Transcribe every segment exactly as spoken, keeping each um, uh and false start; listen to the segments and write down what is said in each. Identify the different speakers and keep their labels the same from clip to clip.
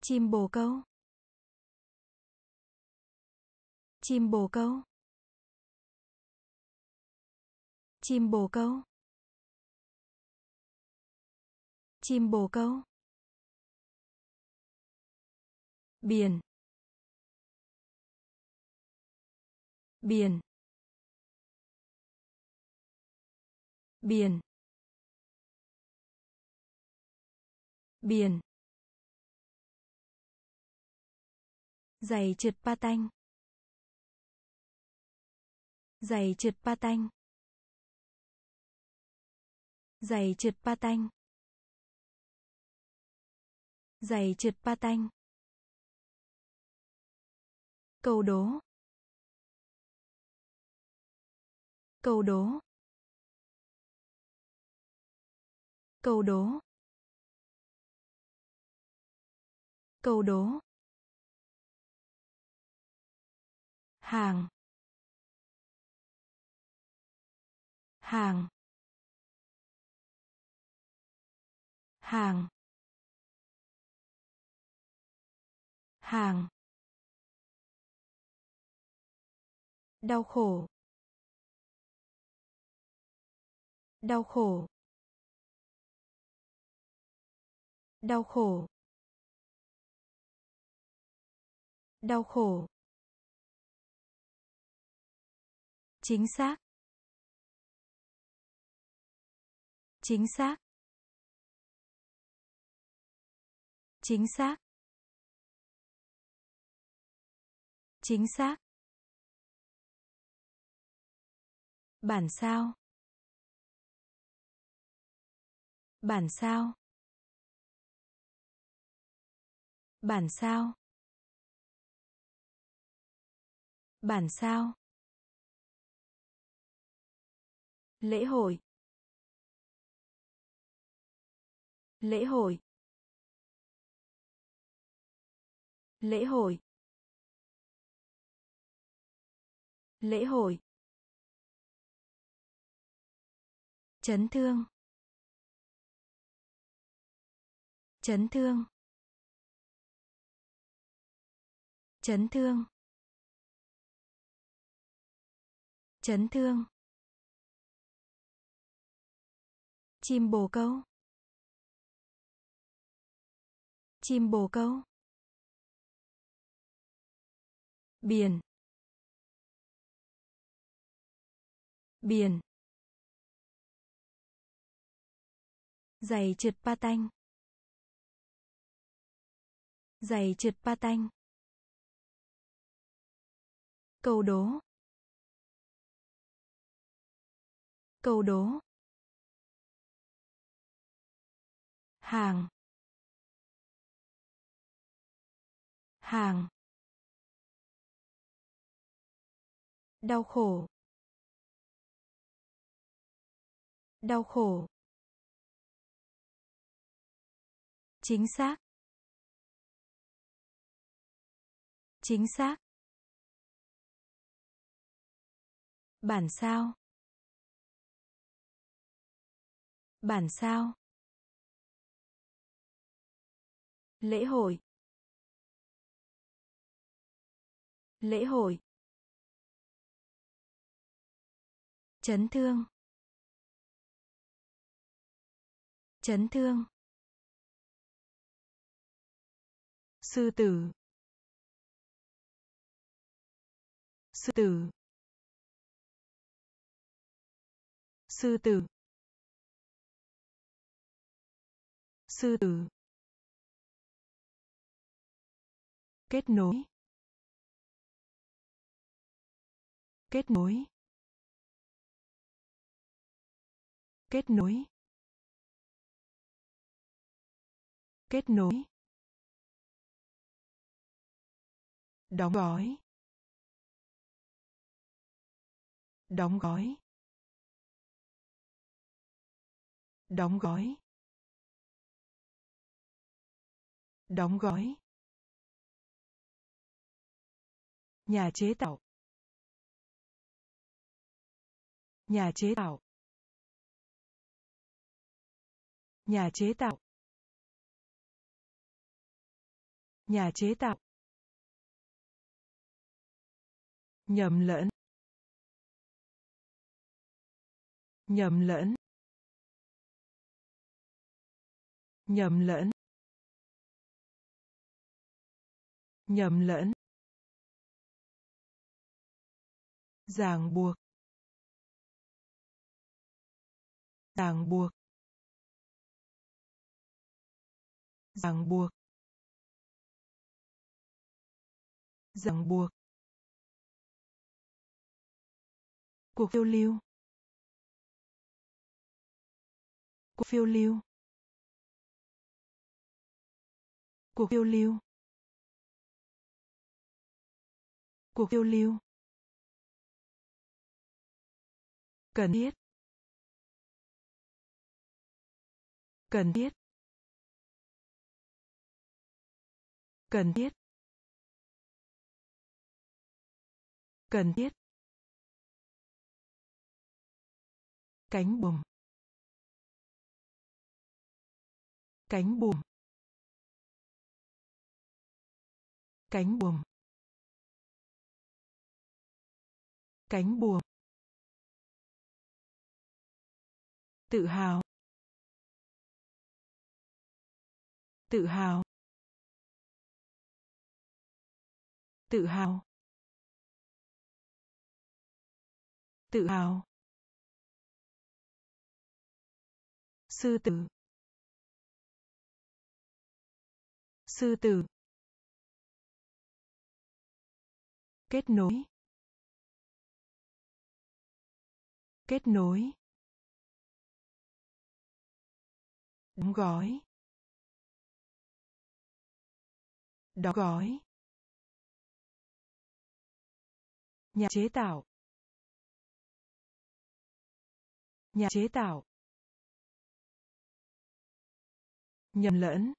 Speaker 1: Chim bồ câu. Chim bồ câu. Chim bồ câu. Chim bồ câu. Biển. Biển. Biển. Biển. Giày trượt patin. Giày trượt patin. Giày trượt patin. Giày trượt patin. Câu đố. Câu đố. Câu đố. Câu đố. Hàng. Hàng. Hàng. Hàng. Đau khổ. Đau khổ. Đau khổ. Đau khổ. Chính xác. Chính xác. Chính xác. Chính xác. Bản sao. Bản sao. Bản sao. Bản sao. Lễ hội. Lễ hội. Lễ hội. Lễ hội. Chấn thương. Chấn thương. Chấn thương. Chấn thương. Chim bồ câu. Chim bồ câu. Biển. Biển. Giày trượt patin. Giày trượt patin. Câu đố. Câu đố. Hàng. Hàng. Đau khổ. Đau khổ. Chính xác. Chính xác. Bản sao. Bản sao. Lễ hội. Lễ hội. Chấn thương. Chấn thương. Sư tử. Sư tử. Sư tử. Sư tử. Kết nối. Kết nối. Kết nối. Kết nối. Đóng gói. Đóng gói. Đóng gói. Đóng gói. Nhà chế tạo. Nhà chế tạo. Nhà chế tạo. Nhà chế tạo. Nhầm lẫn. Nhầm lẫn. Nhầm lẫn. Nhầm lẫn. Ràng buộc. Ràng buộc. Ràng buộc. Ràng buộc. Cuộc phiêu lưu. Cuộc phiêu lưu. Cuộc phiêu lưu. Cuộc phiêu lưu. Cần thiết. Cần thiết. Cần thiết. Cần thiết. Cánh buồm. Cánh buồm. Cánh buồm. Cánh buồm. Tự hào. Tự hào. Tự hào. Tự hào. Sư tử. Sư tử. Kết nối. Kết nối. Đóng gói. Đóng gói. Nhà chế tạo. Nhà chế tạo. Nhầm lẫn.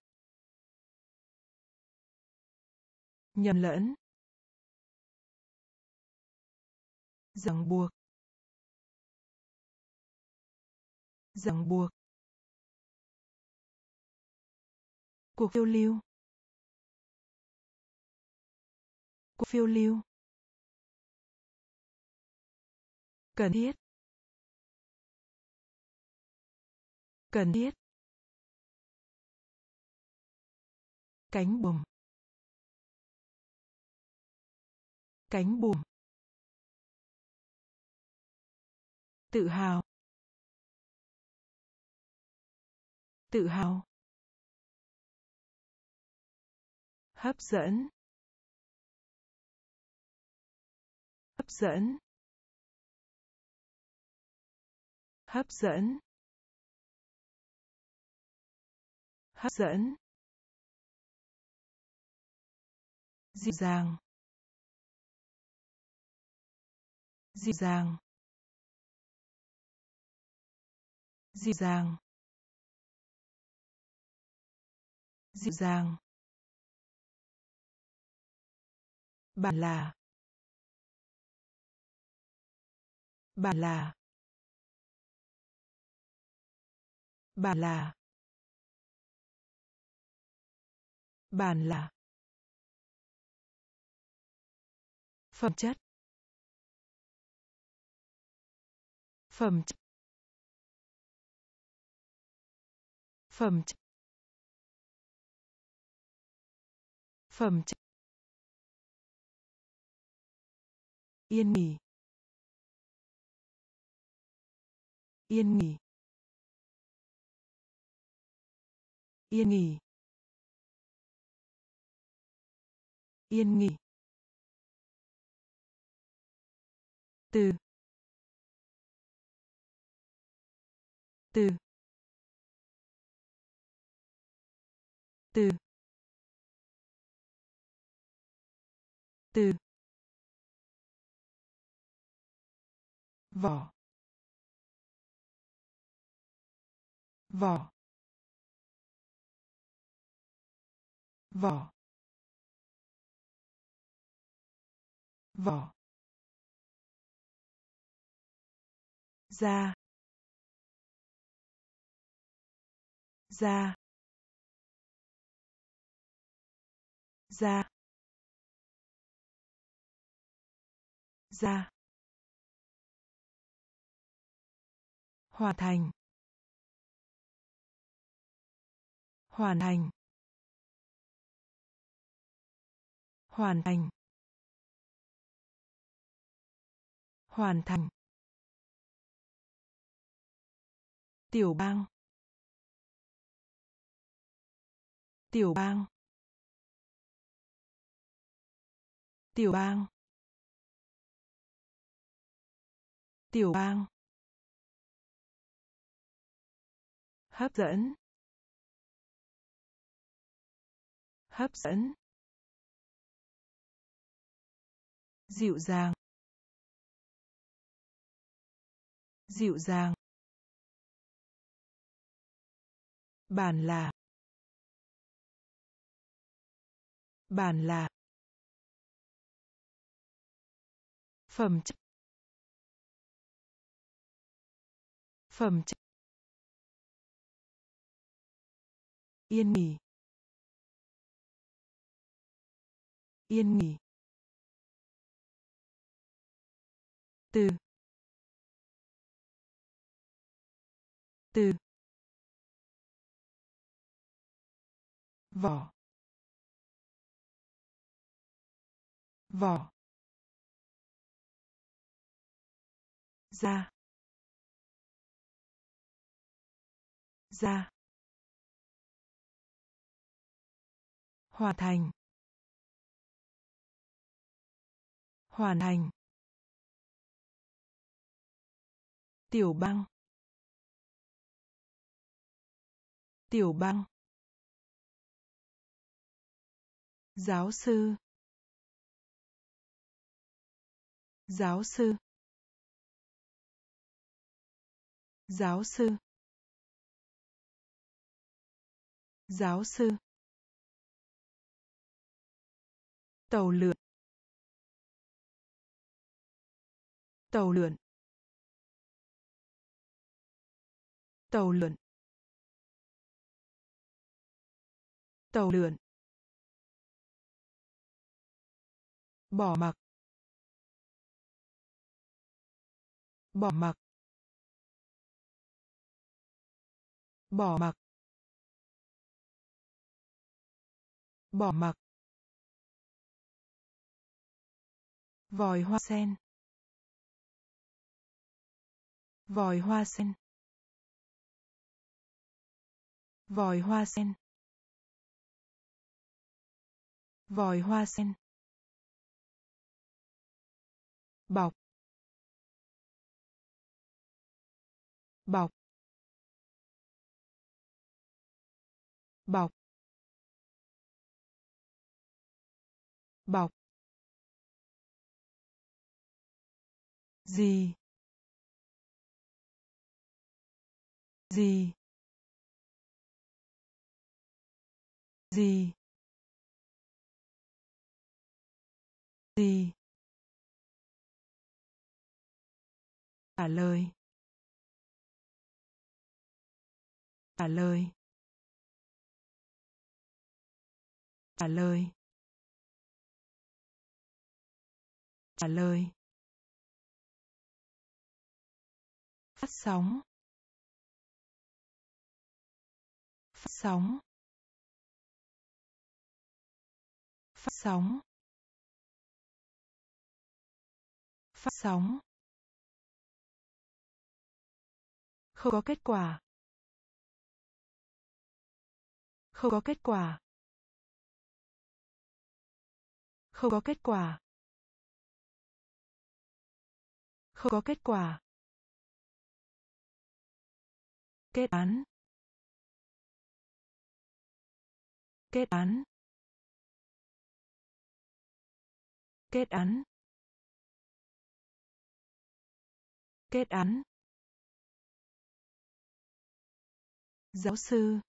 Speaker 1: Nhầm lẫn. Ràng buộc. Ràng buộc. Cuộc phiêu lưu. Cuộc phiêu lưu. Cần thiết. Cần thiết. Cánh buồm. Cánh buồm. Tự hào. Tự hào. Hấp dẫn. Hấp dẫn. Hấp dẫn. Hấp dẫn. Dịu dàng. Dịu dàng. Dịu dàng. Dịu dàng. Bản là. Bản là. Bản là. Bản là. Phẩm chất. Phẩm chất. Phẩm chất. Phẩm chất. Yên nghỉ. Yên nghỉ. Yên nghỉ. Yên nghỉ. Từ. Từ. Từ. Từ. Vỏ. Vỏ. Vỏ. Vỏ. Da. Da. ra, ra, hoàn thành, hoàn thành, hoàn thành, hoàn thành, tiểu bang, tiểu bang, tiểu bang, tiểu bang, hấp dẫn, hấp dẫn, dịu dàng, dịu dàng, bản là, bản là, phẩm chất, phẩm chất, yên nghỉ, yên nghỉ, từ, từ, vỏ, vỏ, da, da, hoàn thành, hoàn thành, tiểu bang, tiểu bang, giáo sư, giáo sư, giáo sư, giáo sư, tàu lượn, tàu lượn, tàu lượn, tàu lượn, bỏ mặc, bỏ mặc, bỏ mặc, bỏ mặc, vòi hoa sen, vòi hoa sen, vòi hoa sen, vòi hoa sen, bọc, bọc, bọc, bọc, gì, gì, gì, gì, trả lời, trả lời, trả lời, trả lời, phát sóng, phát sóng, phát sóng, phát sóng, không có kết quả, không có kết quả, không có kết quả, không có kết quả, kết án, kết án, kết án, kết án, giáo sư,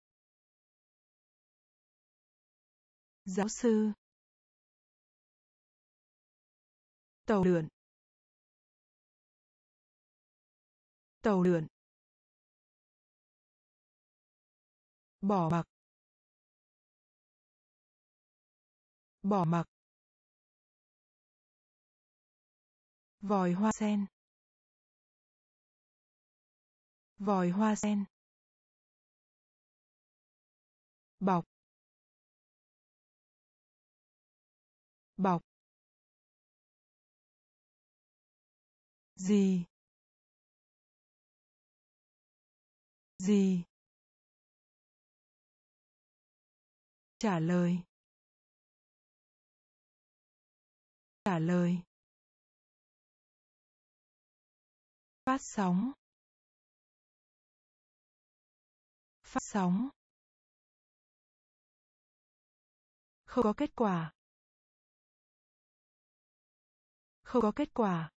Speaker 1: giáo sư, tàu lượn, tàu lượn, bỏ mặc, Bỏ mặc. Vòi hoa sen. Vòi hoa sen. Bọc. Bọc. Gì? Gì? Trả lời. Trả lời. Phát sóng. Phát sóng. Không có kết quả. Không có kết quả.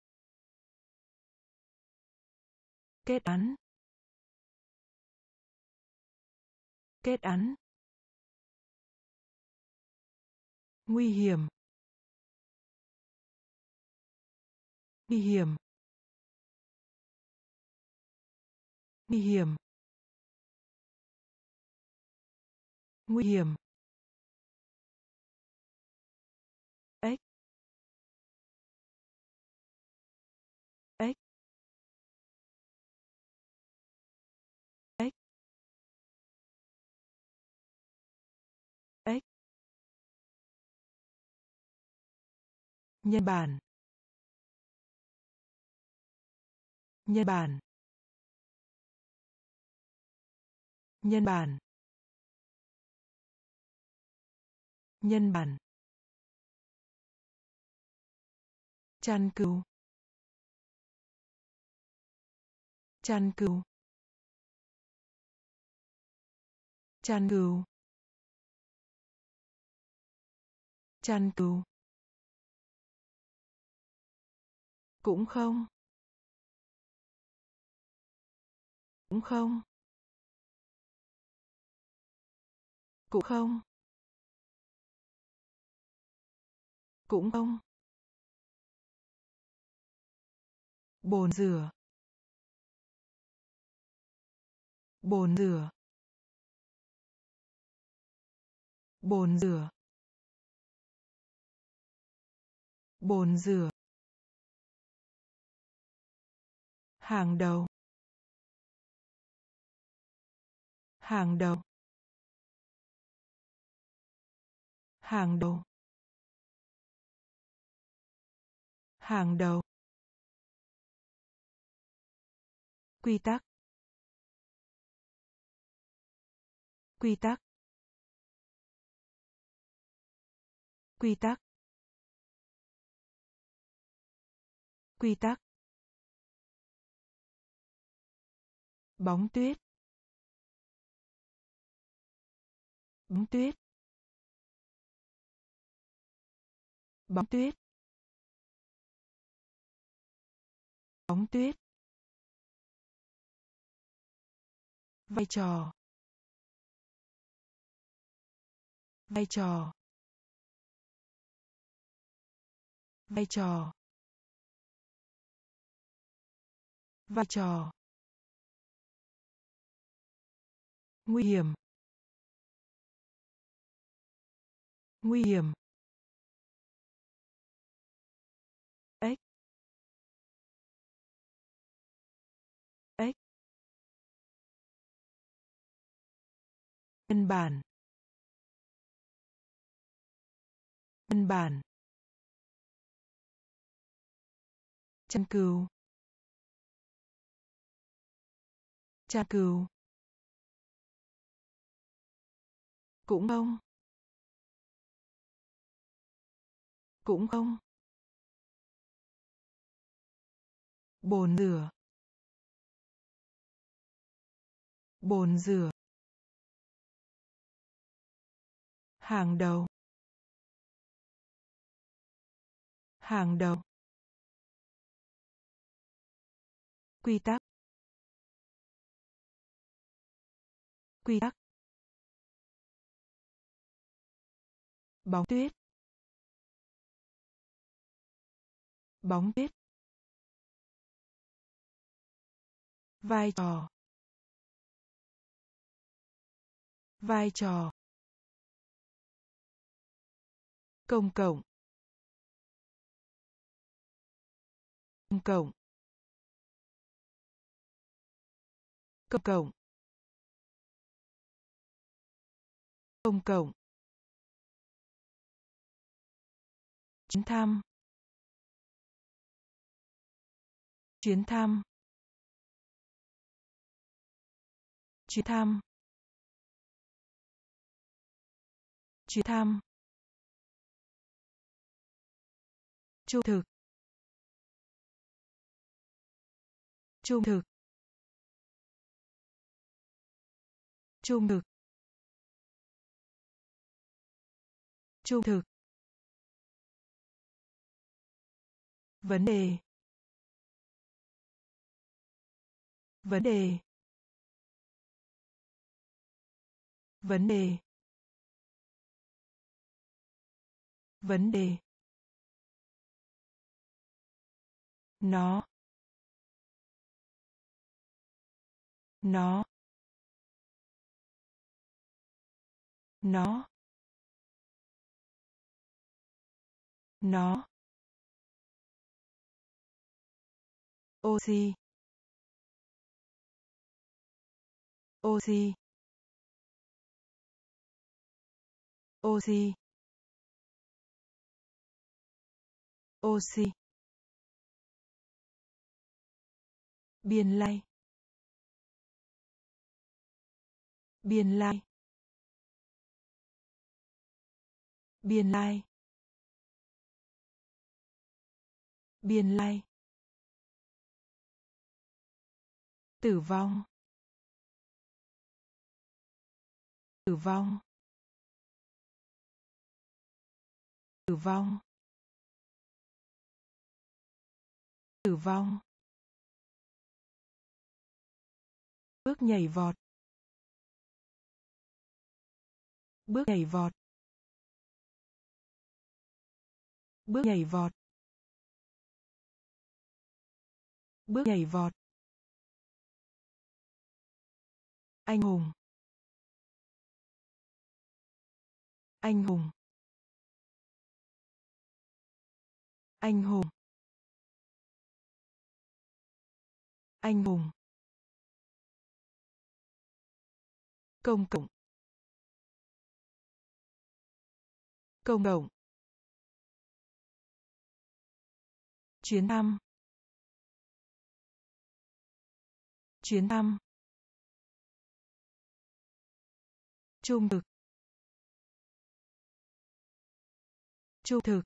Speaker 1: Kết án. Kết án. Nguy hiểm. Nguy hiểm. Nguy hiểm. Nguy hiểm. Ếch. Ếch. Ếch. Ếch. Nhân bản. Nhân bản. Nhân bản. Nhân bản. Chăn cừu. Chăn cừu. Chăn cừu. Chăn cừu. Cũng không. Cũng không. Cũng không. Cũng không. Bồn rửa. Bồn rửa. Bồn rửa. Bồn rửa. Hàng đầu. Hàng đầu. Hàng đầu. Hàng đầu. Quy tắc. Quy tắc. Quy tắc. Quy tắc. Bóng tuyết. Bóng tuyết. Bóng tuyết. Bóng tuyết. Vai trò. Vai trò. Vai trò. Vai trò. Nguy hiểm. Nguy hiểm. Ếch. Ếch. Nhân bản. Nhân bản. Chăn cừu. Chăn cừu. Cũng không. Cũng không. Bồn rửa. Bồn rửa. Hàng đầu. Hàng đầu. Quy tắc. Quy tắc. Bóng tuyết. Bóng tuyết. Vai trò. Vai trò. Công cộng. Công cộng. Công cộng. Công cộng. Chuyến thăm. Chuyến thăm. Chuyến thăm. Chuyến thăm. Trung thực. Trung thực. Trung thực. Trung thực. Vấn đề. Vấn đề. Vấn đề. Vấn đề. Nó. Nó. Nó. Nó. Oxy. Oxy. Oxy. Oxy. Biên lai. Biên lai. Biên lai. Biên lai. Tử vong. Tử vong. Tử vong. Tử vong. Bước nhảy vọt. Bước nhảy vọt. Bước nhảy vọt. Bước nhảy vọt. Anh hùng. Anh hùng. Anh hùng. Anh hùng. Công cộng. Công cộng. Chuyến thăm. Chuyến thăm. Trung thực. Trung thực.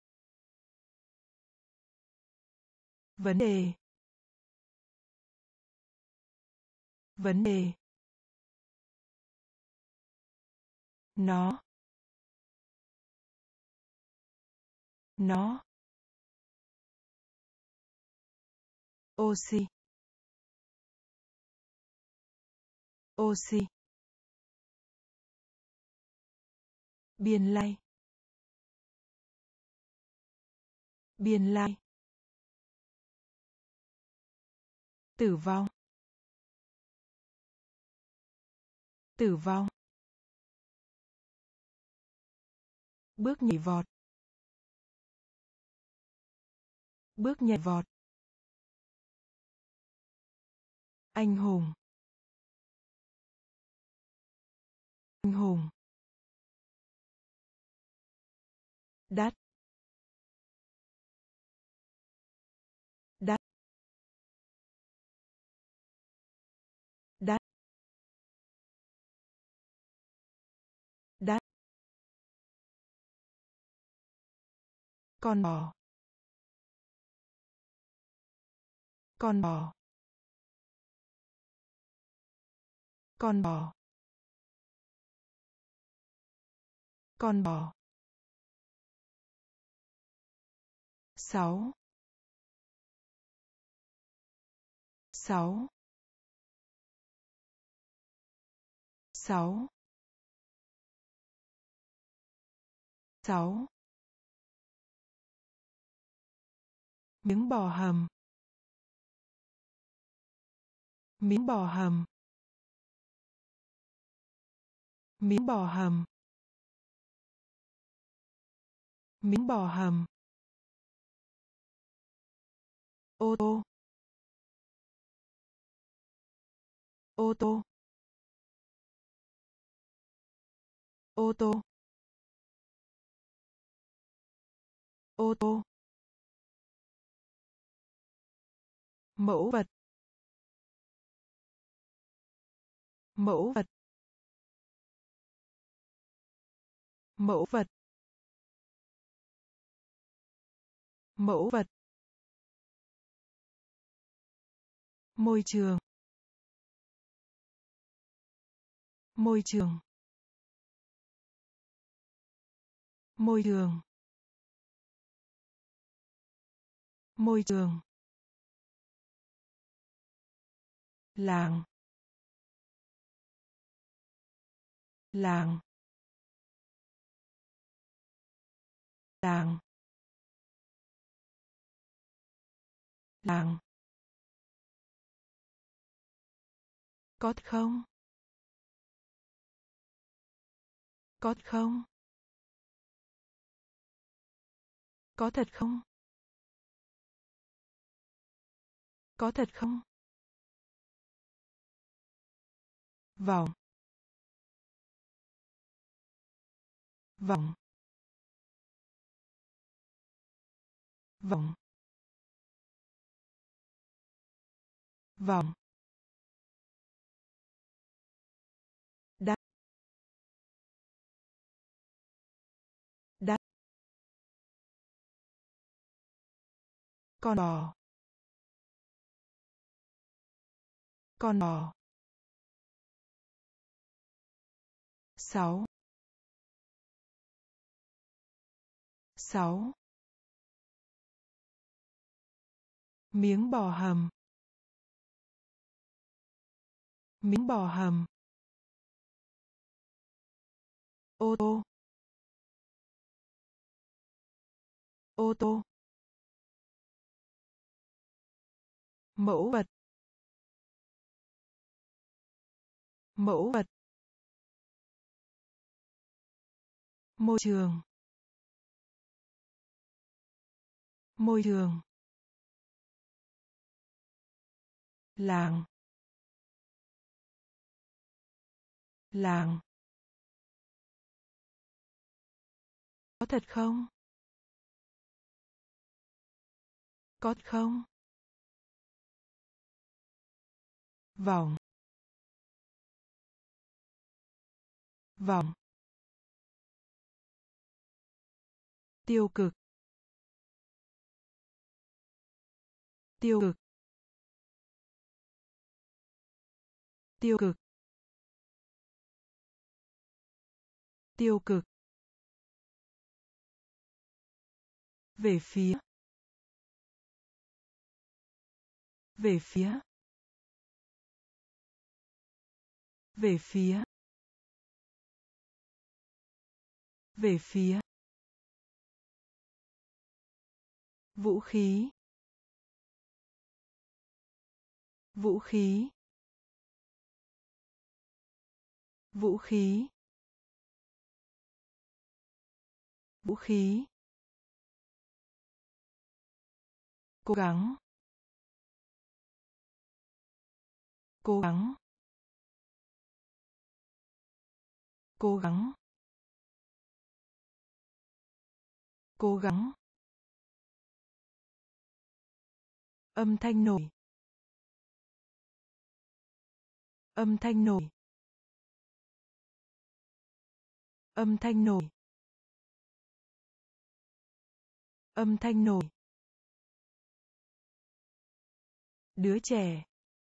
Speaker 1: Vấn đề. Vấn đề. Nó. Nó. Oxy. Oxy. Biên lai. Biên lai. Tử vong. Tử vong. Bước nhảy vọt. Bước nhảy vọt. Anh hùng. Anh hùng. Đắt. Đắt. Đắt. Đắt. Con bò. Con bò. Con bò. Con bò. Sáu. Sáu. Sáu. Sáu. Miếng bò hầm. Miếng bò hầm. Miếng bò hầm. Miếng bò hầm. Ô tô. Ô tô. Ô tô. Ô tô. Mẫu vật. Mẫu vật. Mẫu vật. Mẫu vật. Môi trường. Môi trường. Môi trường. Môi trường. Làng. Làng. Làng. Làng. Có thật không? Có thật không? Có thật không? Có thật không? Vòng. Vòng. Vòng. Vòng. Đắt. Đắt. Con bò. Con bò. Sáu. Sáu. Miếng bò hầm. Miếng bò hầm. Ô tô. Ô tô. Mẫu vật. Mẫu vật. Môi trường. Môi trường. Làng. Làng. Có thật không? Có thật không? Vòng. Vòng. Tiêu cực. Tiêu cực. Tiêu cực. Tiêu cực. Về phía. Về phía. Về phía. Về phía. Vũ khí. Vũ khí. Vũ khí. Vũ khí. Cố gắng. Cố gắng. Cố gắng. Cố gắng. Âm thanh nổi. Âm thanh nổi. Âm thanh nổi. Âm thanh nổi. Đứa trẻ.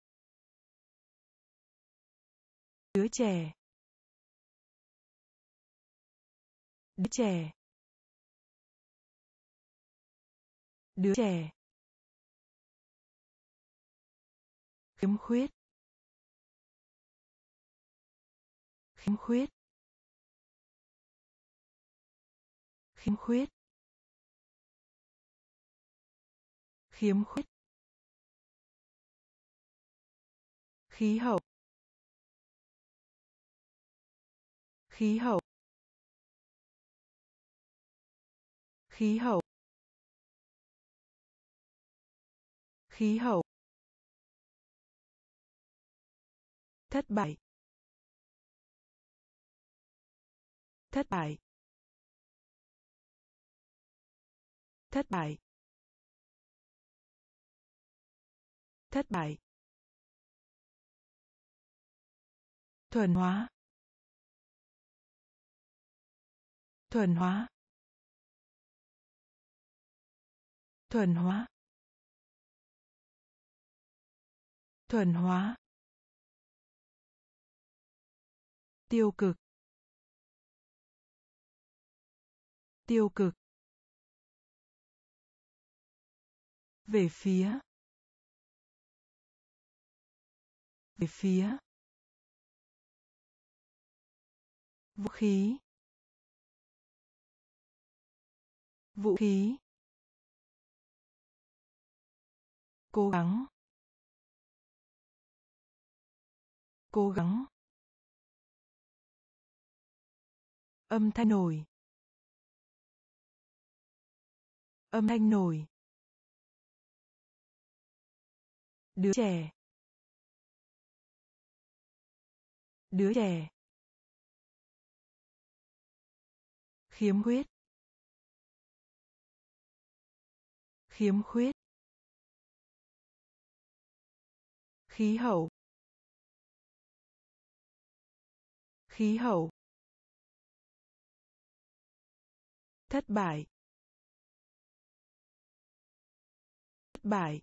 Speaker 1: Đứa trẻ. Đứa trẻ. Đứa trẻ. Khiếm khuyết. Khiếm khuyết. Khiếm khuyết. Khiếm khuyết. Khí hậu. Khí hậu. khí hậu, khí hậu, thất bại, thất bại, thất bại, thất bại, thuần hóa, thuần hóa, thuần hóa, thuần hóa, tiêu cực, tiêu cực, về phía, về phía, vũ khí, vũ khí, cố gắng, cố gắng, âm thanh nổi, âm thanh nổi, đứa trẻ, đứa trẻ, khiếm khuyết, khiếm khuyết, khí hậu, khí hậu, thất bại, thất bại,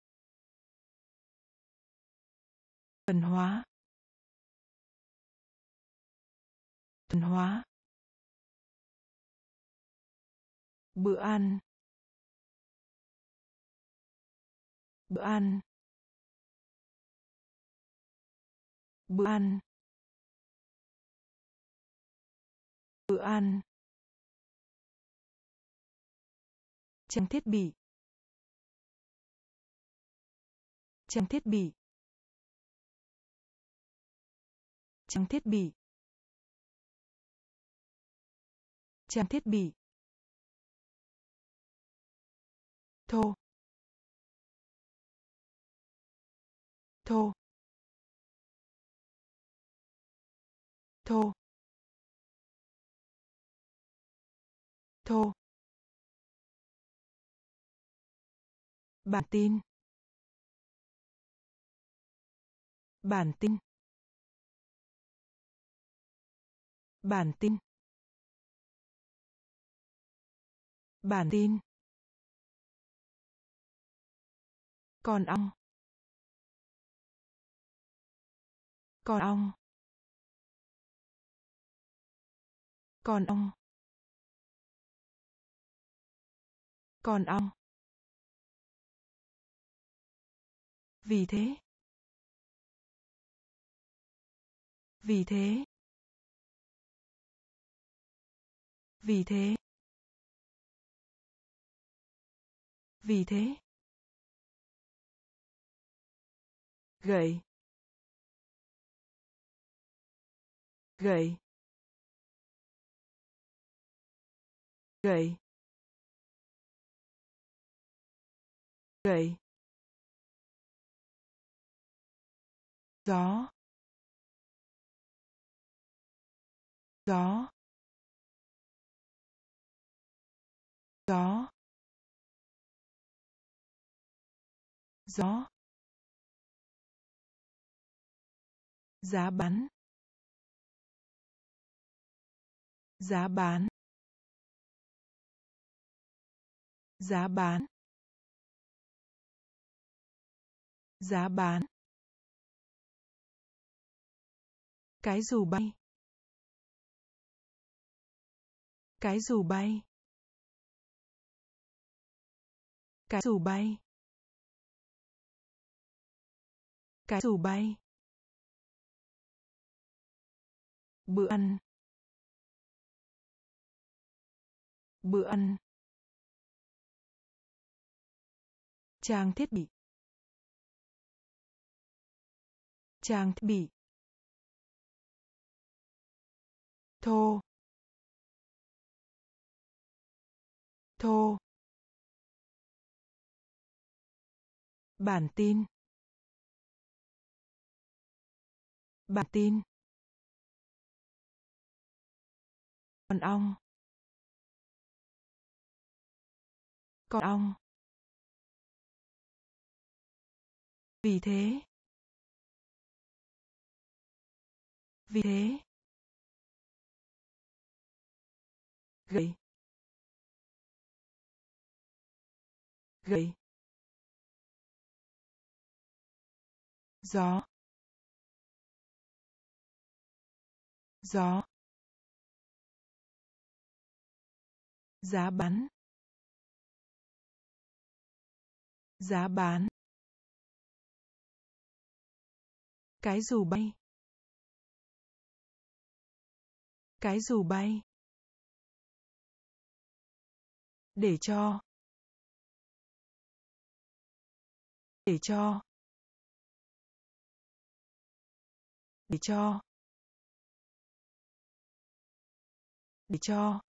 Speaker 1: thuần hóa, thuần hóa, bữa ăn, bữa ăn, bữa ăn, bữa ăn, trang thiết bị, trang thiết bị, trang thiết bị, trang thiết bị, thô, thô, thô, thô, bản tin, bản tin, bản tin, bản tin, con ong, con ong, con ong, con ong, vì thế, vì thế, vì thế, vì thế, gậy, gậy, gậy, gậy, gió, gió, gió, gió, giá bán, giá bán, giá bán, giá bán, cái dù bay, cái dù bay, cái dù bay, cái dù bay, bữa ăn, bữa ăn, trang thiết bị, trang thiết bị, thô, thô, bản tin, bản tin, con ong, con ong, vì thế, vì thế, gầy, gầy, gió, gió, giá bán, giá bán, cái dù bay, cái dù bay, để cho, để cho, để cho, để cho,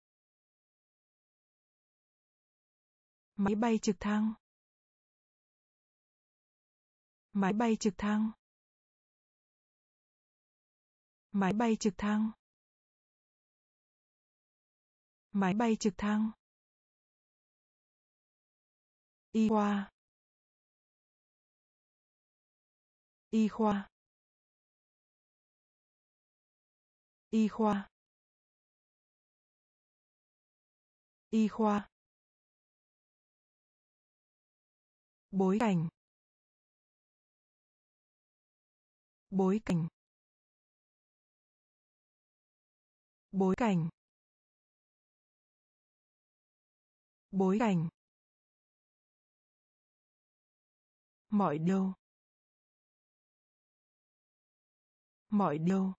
Speaker 1: máy bay trực thăng, máy bay trực thăng, máy bay trực thăng, máy bay trực thăng, y khoa, y khoa, y khoa, y khoa, bối cảnh, bối cảnh, bối cảnh, bối cảnh, mọi điều, mọi điều,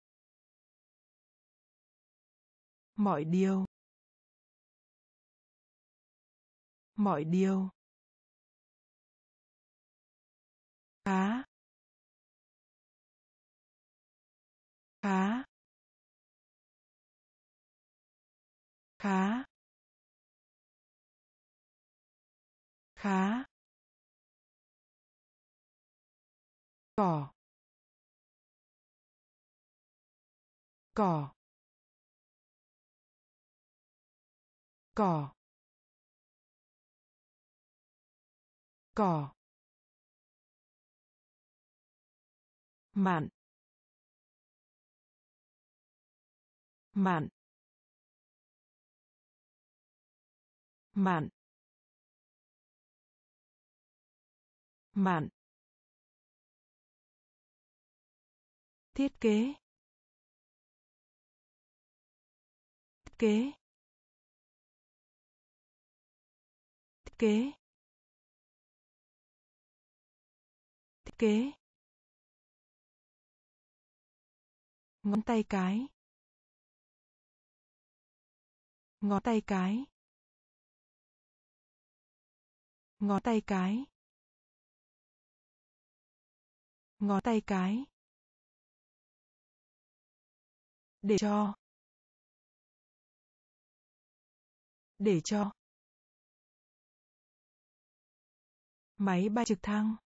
Speaker 1: mọi điều, mọi điều, khá, khá, khá, khá, cỏ, cỏ, cỏ, cỏ, mạn, mạn, mạn, mạn, thiết kế, thiết kế, thiết kế, thiết kế, ngón tay cái, ngón tay cái, ngón tay cái, ngón tay cái, để cho, để cho, máy bay trực thăng,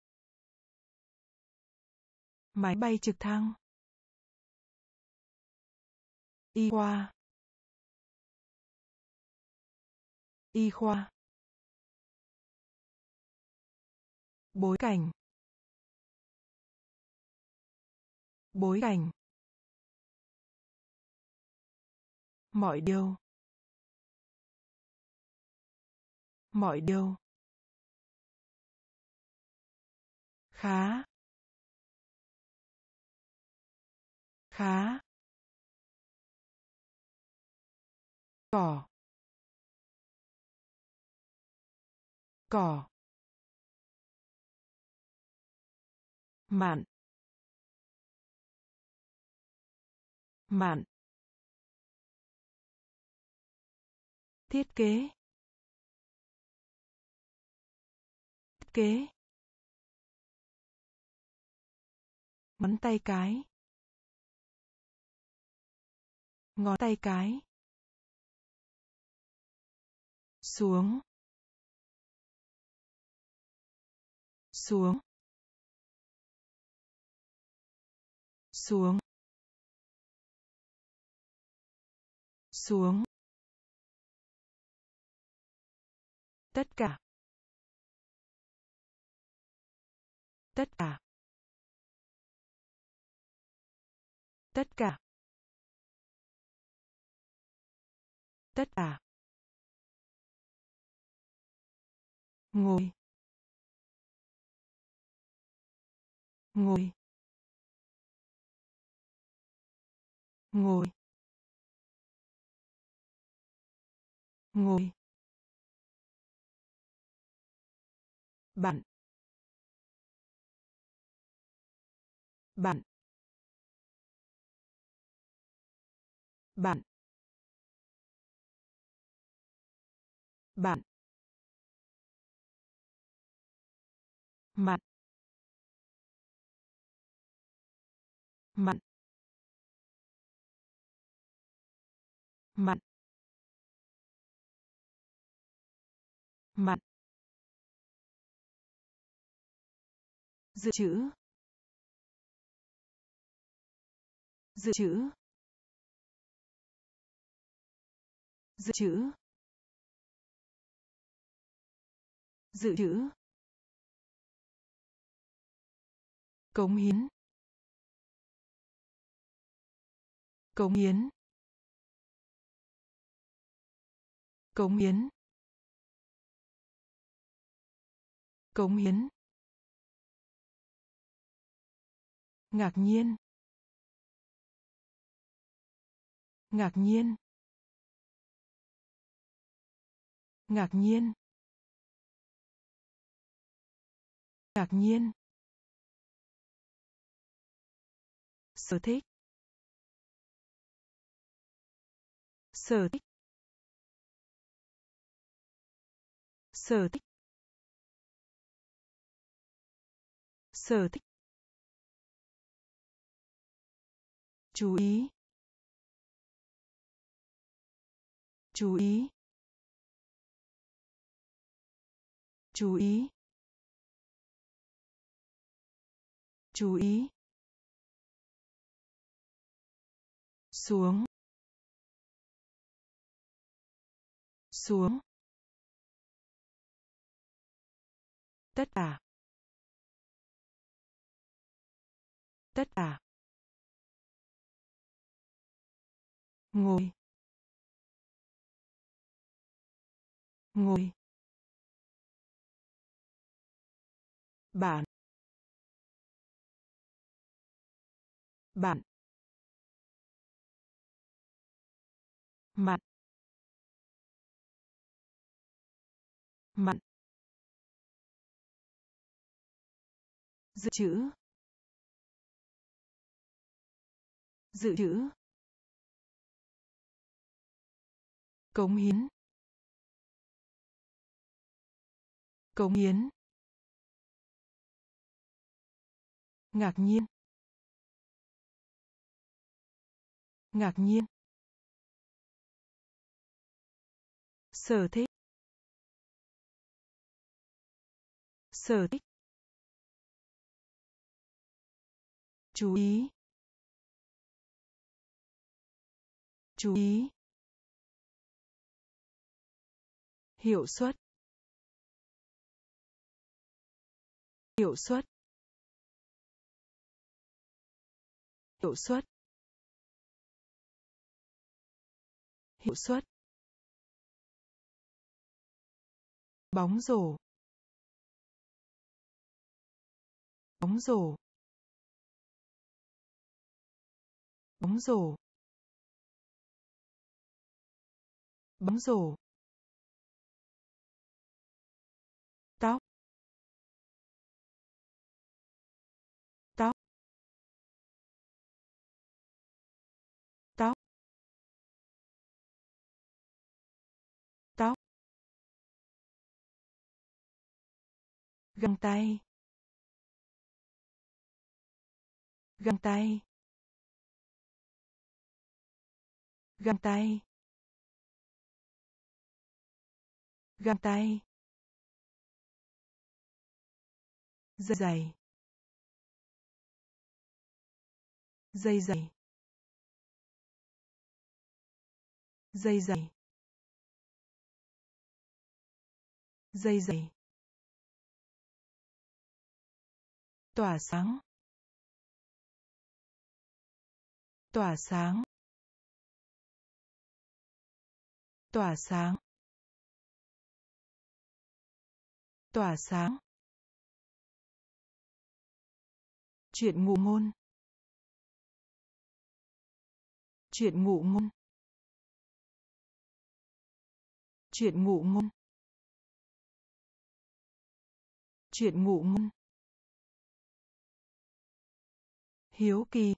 Speaker 1: máy bay trực thăng, y khoa, y khoa, bối cảnh, bối cảnh, mọi điều, mọi điều, khá, khá, cỏ, cỏ, mạn, mạn, thiết kế, thiết kế, ngón tay cái, ngón tay cái, xuống xuống xuống xuống tất cả tất cả tất cả tất cả ngồi ngồi ngồi ngồi bạn bạn bạn bạn mặn mặn mặn mặn dự trữ dự trữ dự trữ dự trữ cống hiến cống hiến cống hiến cống hiến ngạc nhiên ngạc nhiên ngạc nhiên ngạc nhiên sở thích sở thích sở thích sở thích chú ý chú ý chú ý chú ý xuống xuống tất cả tất cả ngồi ngồi bạn bạn mặn mặn dự trữ dự trữ cống hiến cống hiến ngạc nhiên ngạc nhiên sở thích sở thích chú ý chú ý hiệu suất hiệu suất hiệu suất hiệu suất bóng rổ bóng rổ bóng rổ bóng rổ tóc tóc tóc tóc găng tay găng tay găng tay Găng tay. Dây giày. Dây giày. Dây giày. Dây giày. Tỏa sáng. Tỏa sáng. Tỏa sáng. Tỏa sáng. Chuyện ngụ ngôn. Chuyện ngụ ngôn. Chuyện ngụ ngôn. Chuyện ngụ ngôn. Hiếu kỳ.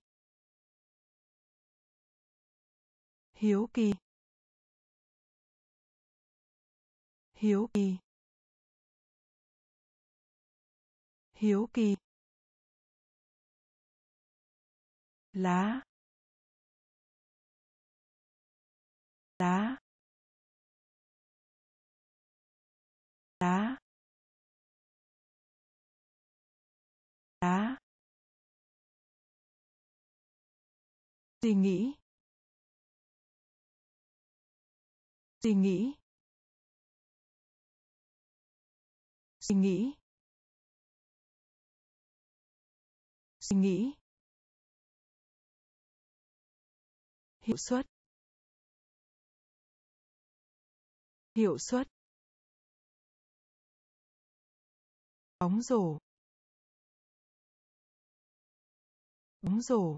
Speaker 1: Hiếu kỳ. Hiếu kỳ. Hiếu kỳ. Lá. Lá. Lá. Lá. Suy nghĩ. Suy nghĩ. Suy nghĩ. Suy nghĩ. Hiệu suất. Hiệu suất. Bóng rổ. Bóng rổ.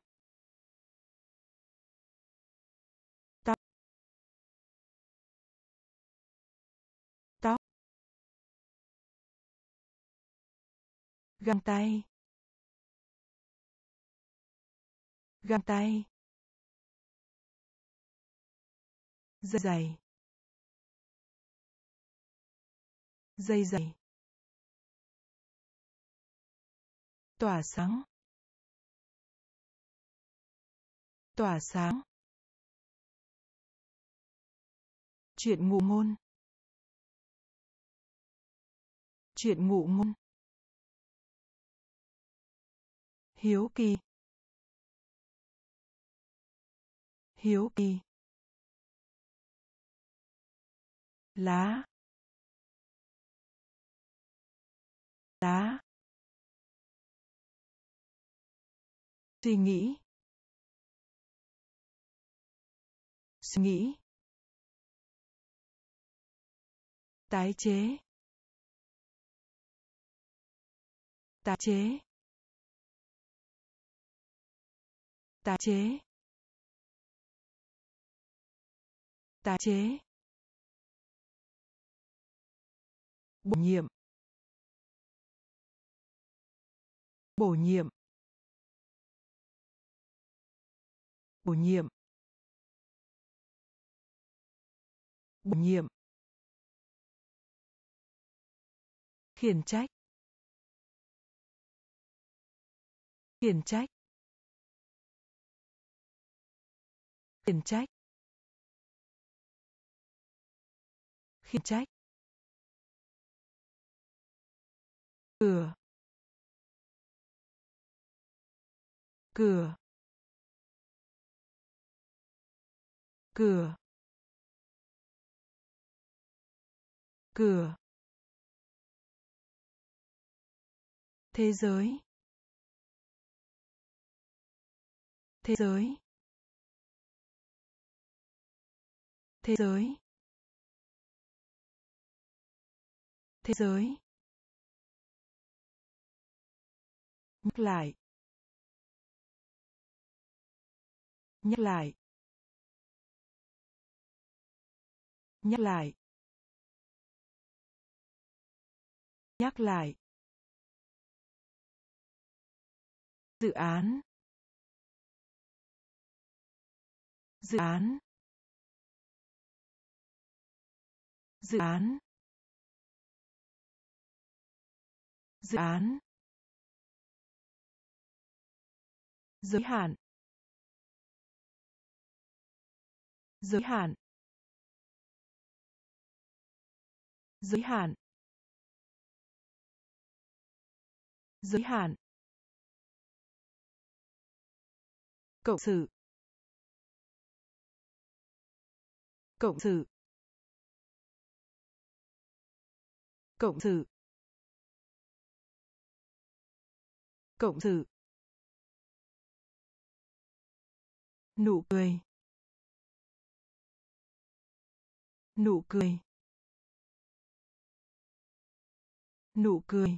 Speaker 1: Tóc. Tóc. Găng tay. Găng tay. Dây giày. Dây giày. Tỏa sáng. Tỏa sáng. Chuyện ngụ ngôn. Chuyện ngụ ngôn. Hiếu kỳ. Hiếu kỳ. Lá. Lá. Suy nghĩ. Suy nghĩ. Tái chế. Tái chế. Tái chế. Tái chế. Bổ nhiệm. Bổ nhiệm. Bổ nhiệm. Bổ nhiệm. Khiển trách. Khiển trách. Khiển trách. Khiển trách. Cửa. Cửa. Cửa. Cửa. Thế giới. Thế giới. Thế giới. Thế giới. Nhắc lại. Nhắc lại. Nhắc lại. Nhắc lại. Dự án. Dự án. Dự án. Dự án. Giới hạn. Giới hạn. giới hạn, giới hạn, cộng sự, cộng sự, cộng sự, cộng sự, nụ cười, nụ cười, nụ cười,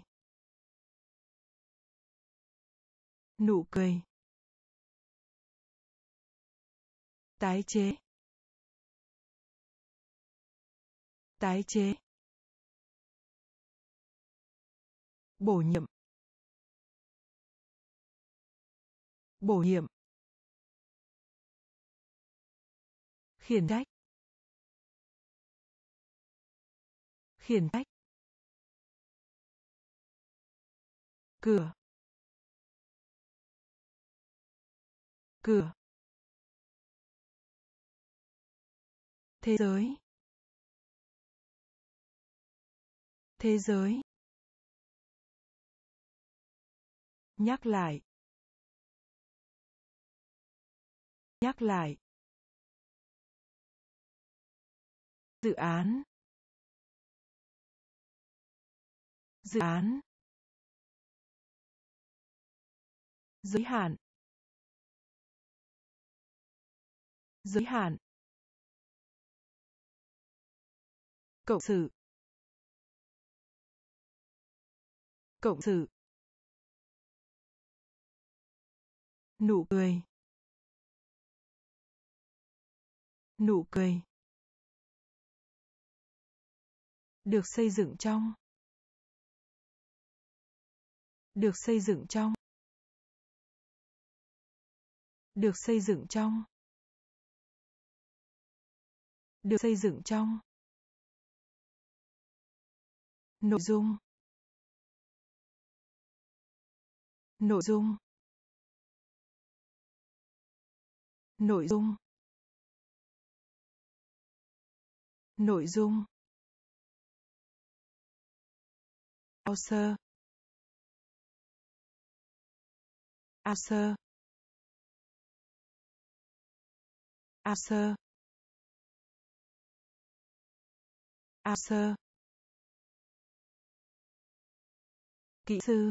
Speaker 1: nụ cười, tái chế, tái chế, bổ nhiệm, bổ nhiệm, khiển trách, khiển trách, cửa, cửa, thế giới, thế giới, nhắc lại, nhắc lại, dự án, dự án, giới hạn, giới hạn, cộng sự, cộng sự, nụ cười, nụ cười, được xây dựng trong, được xây dựng trong, được xây dựng trong, được xây dựng trong, nội dung, nội dung, nội dung, nội dung, ao sơ, ao sơ, ao sơ, ao sơ, kỹ sư,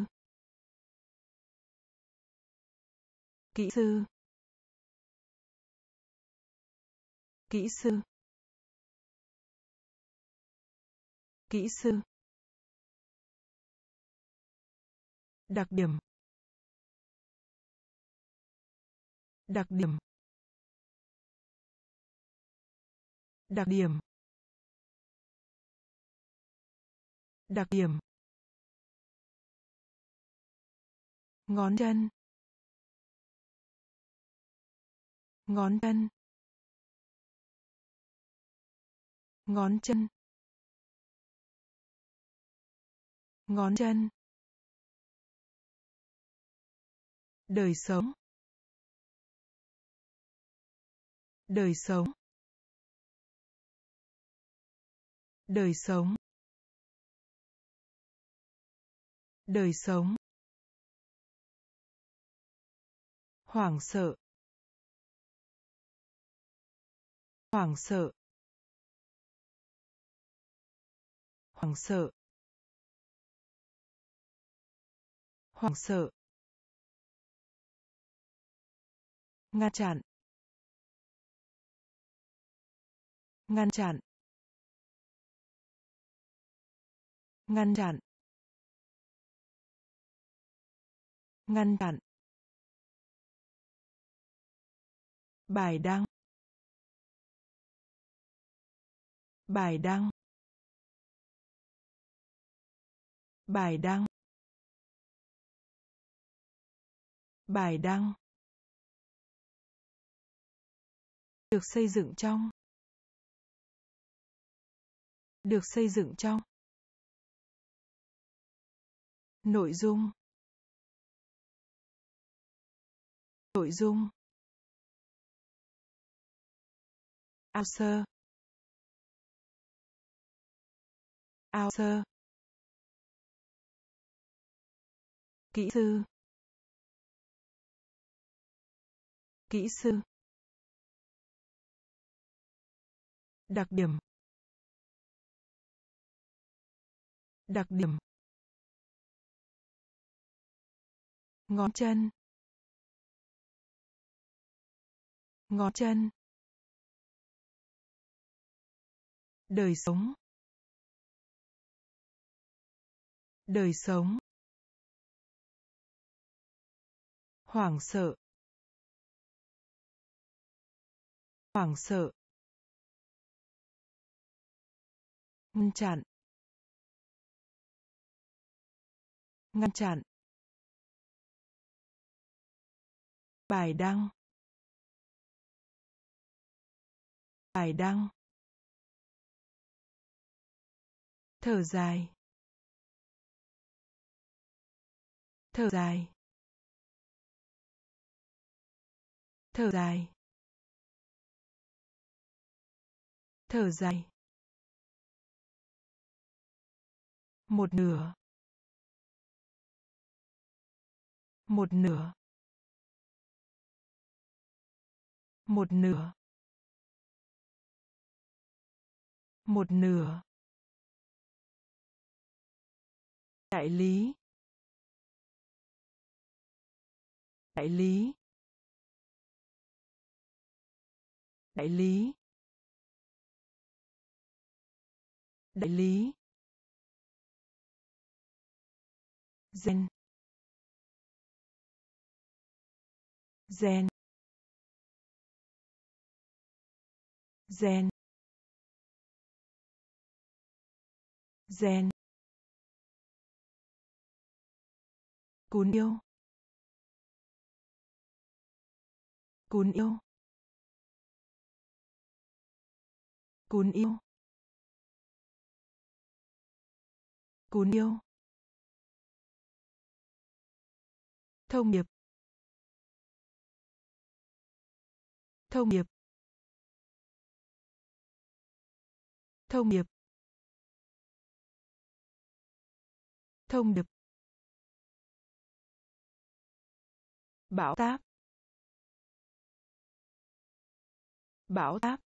Speaker 1: kỹ sư, kỹ sư, kỹ sư, đặc điểm, đặc điểm, đặc điểm, đặc điểm, ngón chân, ngón chân, ngón chân, ngón chân, đời sống, đời sống, đời sống, đời sống, hoảng sợ, hoảng sợ, hoảng sợ, hoảng sợ, ngăn chặn, ngăn chặn, ngăn chặn, ngăn chặn, bài đăng, bài đăng, bài đăng, bài đăng, được xây dựng trong, được xây dựng trong, nội dung, nội dung, ao sơ, ao sơ, kỹ sư, kỹ sư, đặc điểm, đặc điểm, ngón chân, ngón chân, đời sống, đời sống, hoảng sợ, hoảng sợ, ngăn chặn, ngăn chặn, bài đăng, bài đăng, thở dài, thở dài, thở dài, thở dài, một nửa, một nửa, một nửa, một nửa, đại lý, đại lý, đại lý, đại lý, gen, gen, gen, gen, cún yêu, cún yêu, cún yêu, cún yêu, thông điệp, thông điệp, thông điệp, thông điệp, bão táp, bão táp,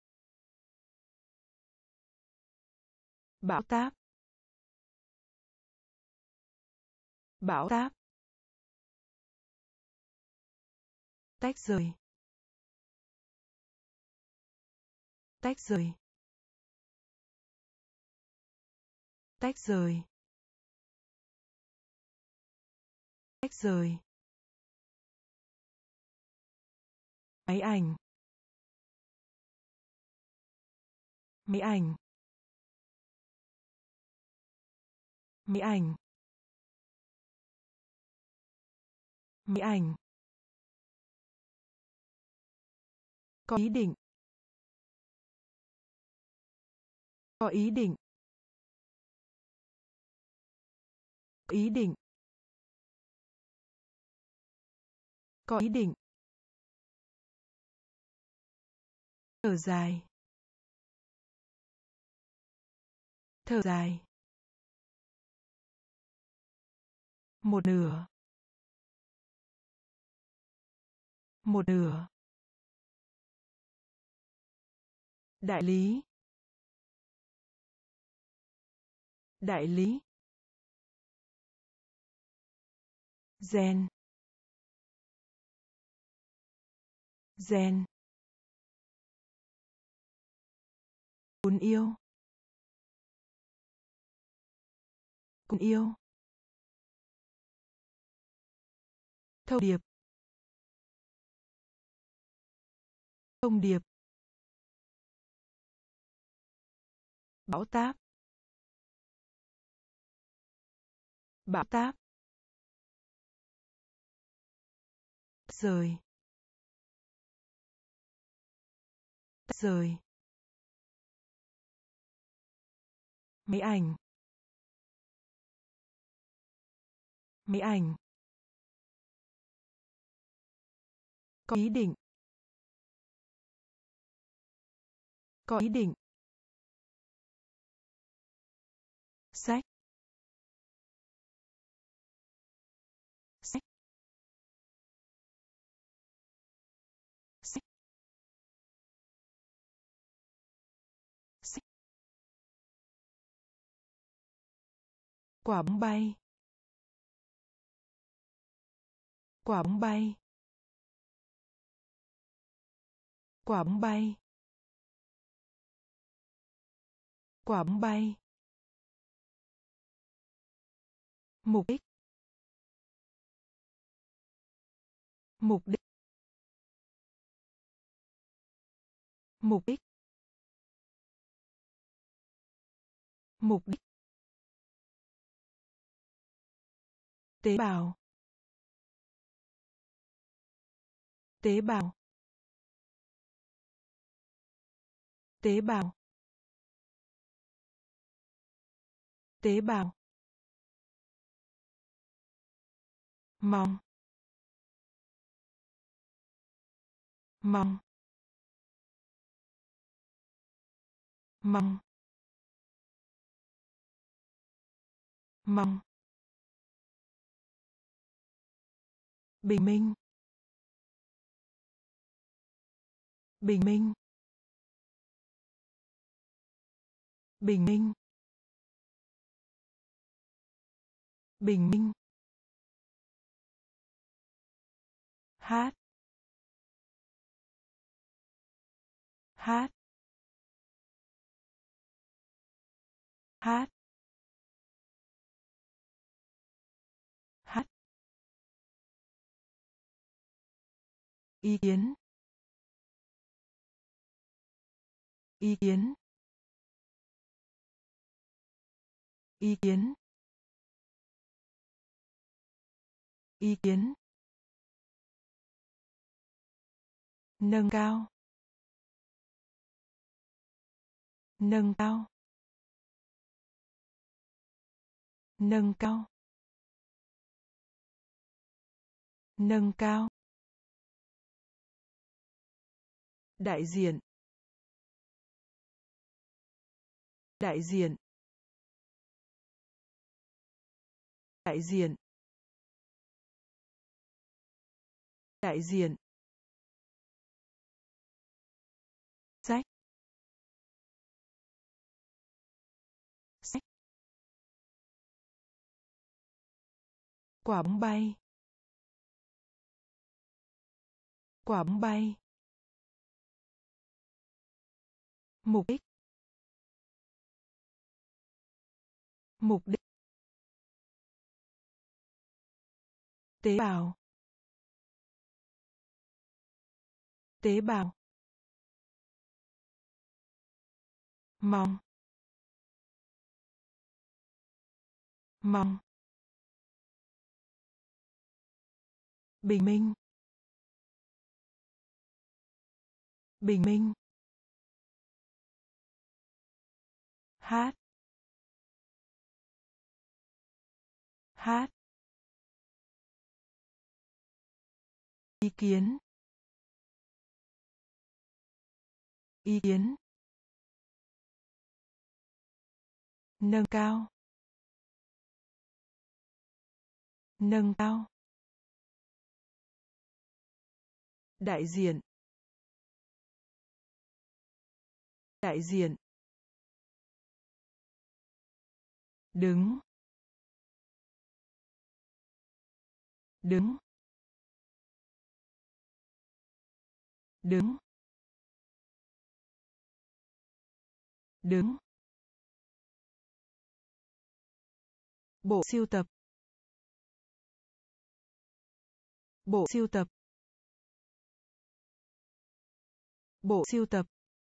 Speaker 1: bão táp, bão táp, tách rời, tách rời, tách rời, tách rời, máy ảnh, máy ảnh, máy ảnh, máy ảnh, có ý định, có ý định, có ý định, có ý định, thở dài, thở dài, một nửa, một nửa, đại lý, đại lý, gen, gen, cún yêu, cún yêu, thông điệp, thông điệp, bão táp, bão táp, rời, rời, máy ảnh, máy ảnh, có ý định, có ý định, Quả bóng bay. Quả bóng bay. Quả bóng bay. Quả bóng bay. Mục đích. Mục đích. Mục đích. Mục đích. Tế bào. Tế bào. Tế bào. Tế bào. Mong. Mong. Mong. Mong. Bình minh. Bình minh. Bình minh. Bình minh. Hát. Hát. Hát. Hát. Ý kiến. Ý kiến. Ý kiến. Ý kiến. Nâng cao. Nâng cao. Nâng cao. Nâng cao. Đại diện. Đại diện. Đại diện. Đại diện. Sách. Sách. Quả bóng bay. Quả bóng bay. Mục đích. Mục đích. Tế bào. Tế bào. Mong. Mong. Bình minh. Bình minh. Hát. Hát. Ý kiến. Ý kiến. Nâng cao. Nâng cao. Đại diện. Đại diện. Đứng. Đứng. Đứng. Đứng. Bộ sưu tập. Bộ sưu tập. Bộ sưu tập.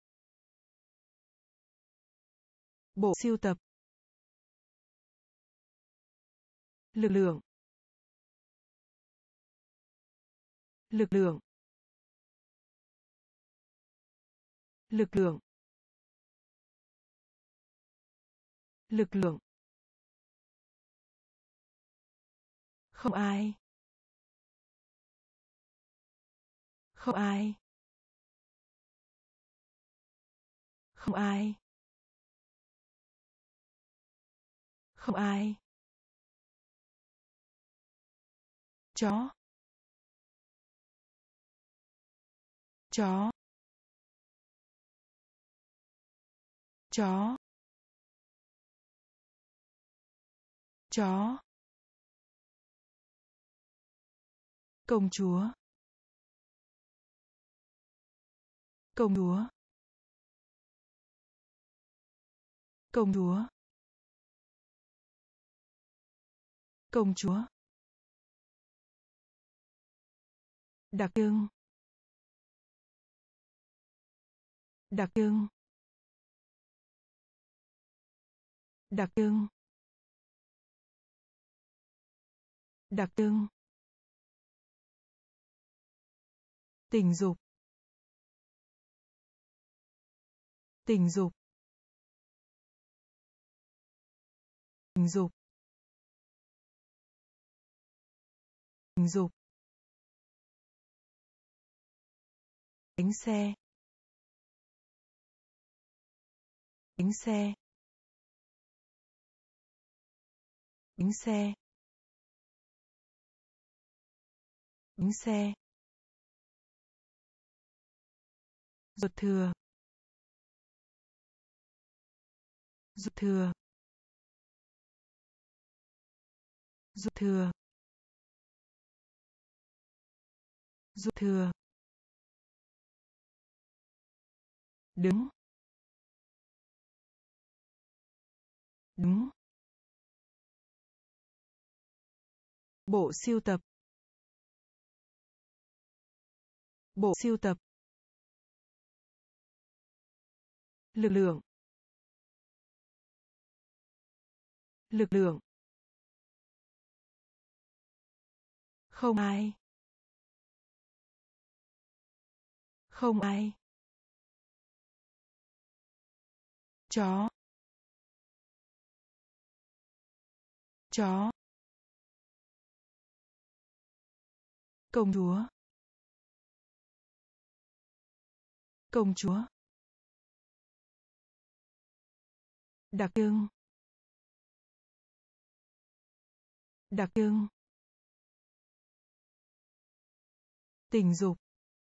Speaker 1: Bộ sưu tập. Lực lượng. Lực lượng. Lực lượng. Lực lượng. Không ai. Không ai. Không ai. Không ai. Chó. Chó. Chó. chó, công chúa, công chúa, công chúa, công chúa, đặc trưng, đặc trưng, đặc trưng, đặc trưng, tình dục, tình dục, tình dục, tình dục, bánh xe, bánh xe, bánh xe, bánh xe, ruột thừa, ruột thừa, ruột thừa, ruột thừa, đứng, đứng, bộ sưu tập, bộ sưu tập, lực lượng, lực lượng, không ai, không ai, chó, chó, công chúa, công chúa, đặc trưng, đặc trưng, tình dục,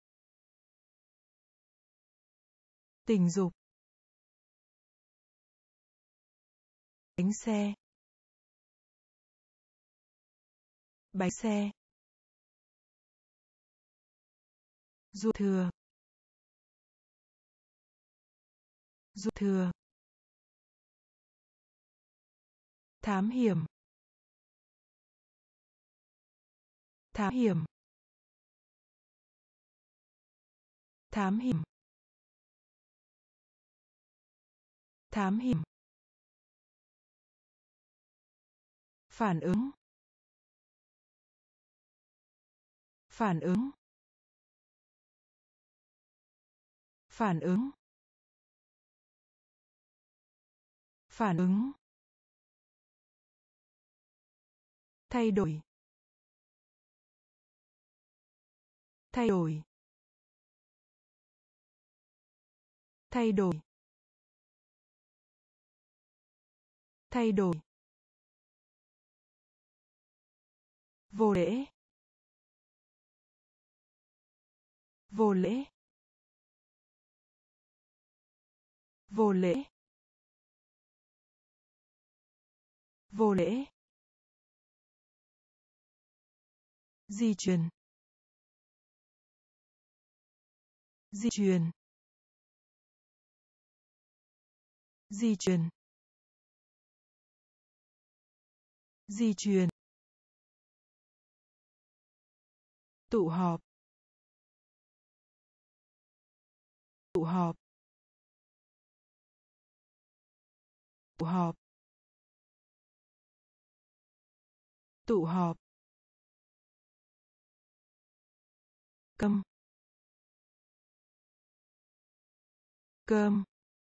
Speaker 1: tình dục, bánh xe, bánh xe, ruột thừa, ruột thừa, thám hiểm, thám hiểm, thám hiểm, thám hiểm, phản ứng, phản ứng, phản ứng, phản ứng, thay đổi, thay đổi, thay đổi, thay đổi, vô lễ, vô lễ, vô lễ, vô lễ, di truyền, di truyền, di truyền, di truyền, tụ họp, tụ họp, tụ họp, tụ họp, cơm, cơm,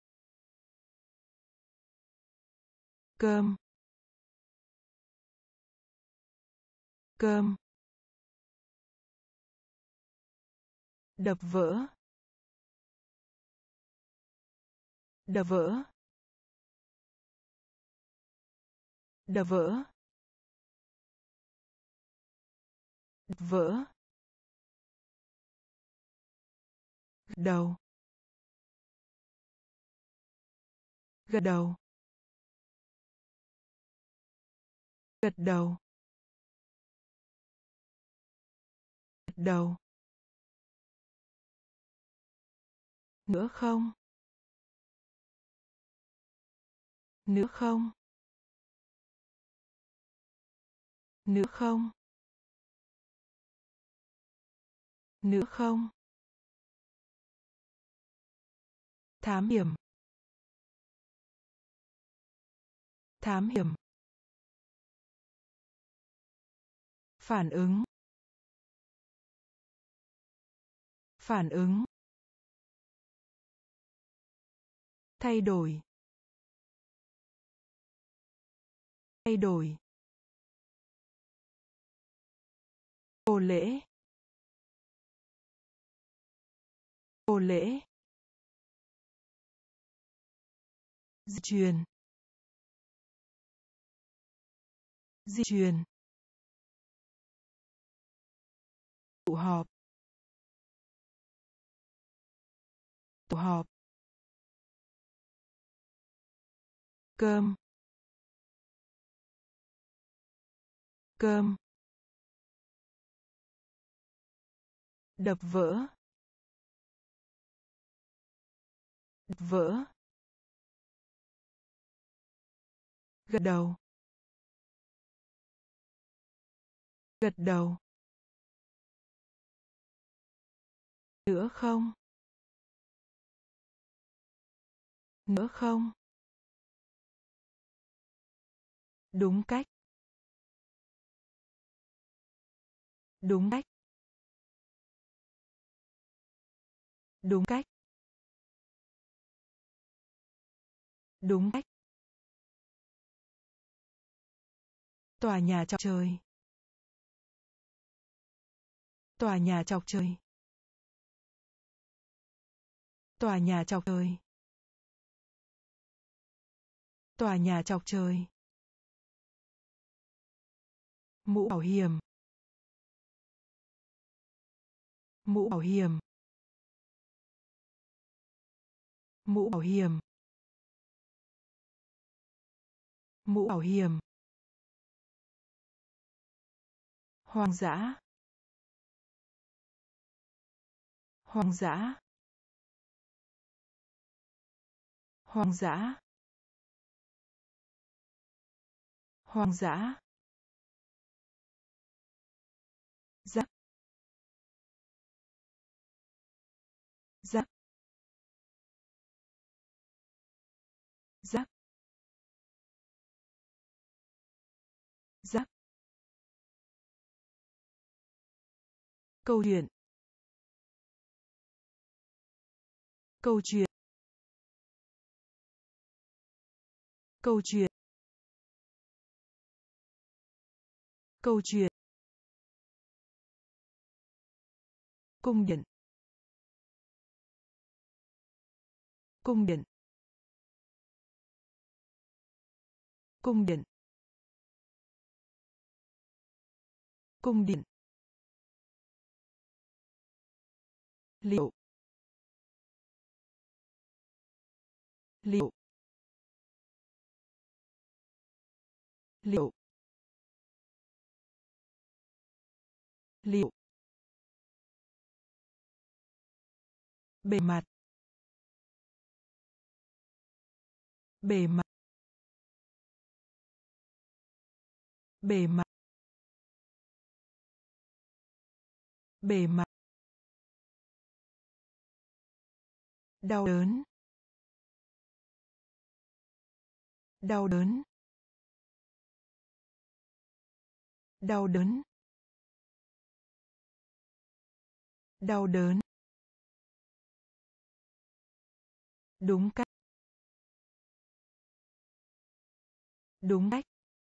Speaker 1: cơm, cơm, đập vỡ, đập vỡ, đập vỡ, đập vỡ, đầu, gật đầu, Gật đầu. Gật đầu. Nữa không? Nữa không? Nữa không? Nữa không? Thám hiểm. Thám hiểm. Phản ứng. Phản ứng. Thay đổi. Thay đổi. Vô lễ. Vô lễ. Di truyền. Di truyền. Tụ họp. Tụ họp. Cơm. Cơm. Đập vỡ. Đập vỡ. Gật đầu. Gật đầu. Nữa không? Nữa không? Đúng cách. Đúng cách. Đúng cách. Đúng cách. Tòa nhà chọc trời. Tòa nhà chọc trời. Tòa nhà chọc trời. Tòa nhà chọc trời. Mũ bảo hiểm. Mũ bảo hiểm. Mũ bảo hiểm. Mũ bảo hiểm. Hoang dã. Hoang dã. Hoang dã. Hoang dã. Rắc. Rắc. Rắc. Rắc. Câu chuyện. Câu chuyện. Câu chuyện. Câu chuyện. Cung điện. Cung điện. Cung điện. Cung điện. Liệu. Liệu. Liệu. Liệu. Bề mặt. Bề mặt. Bề mặt. Bề mặt. Đau đớn. Đau đớn. Đau đớn. Đau đớn. Đúng cách. Đúng cách.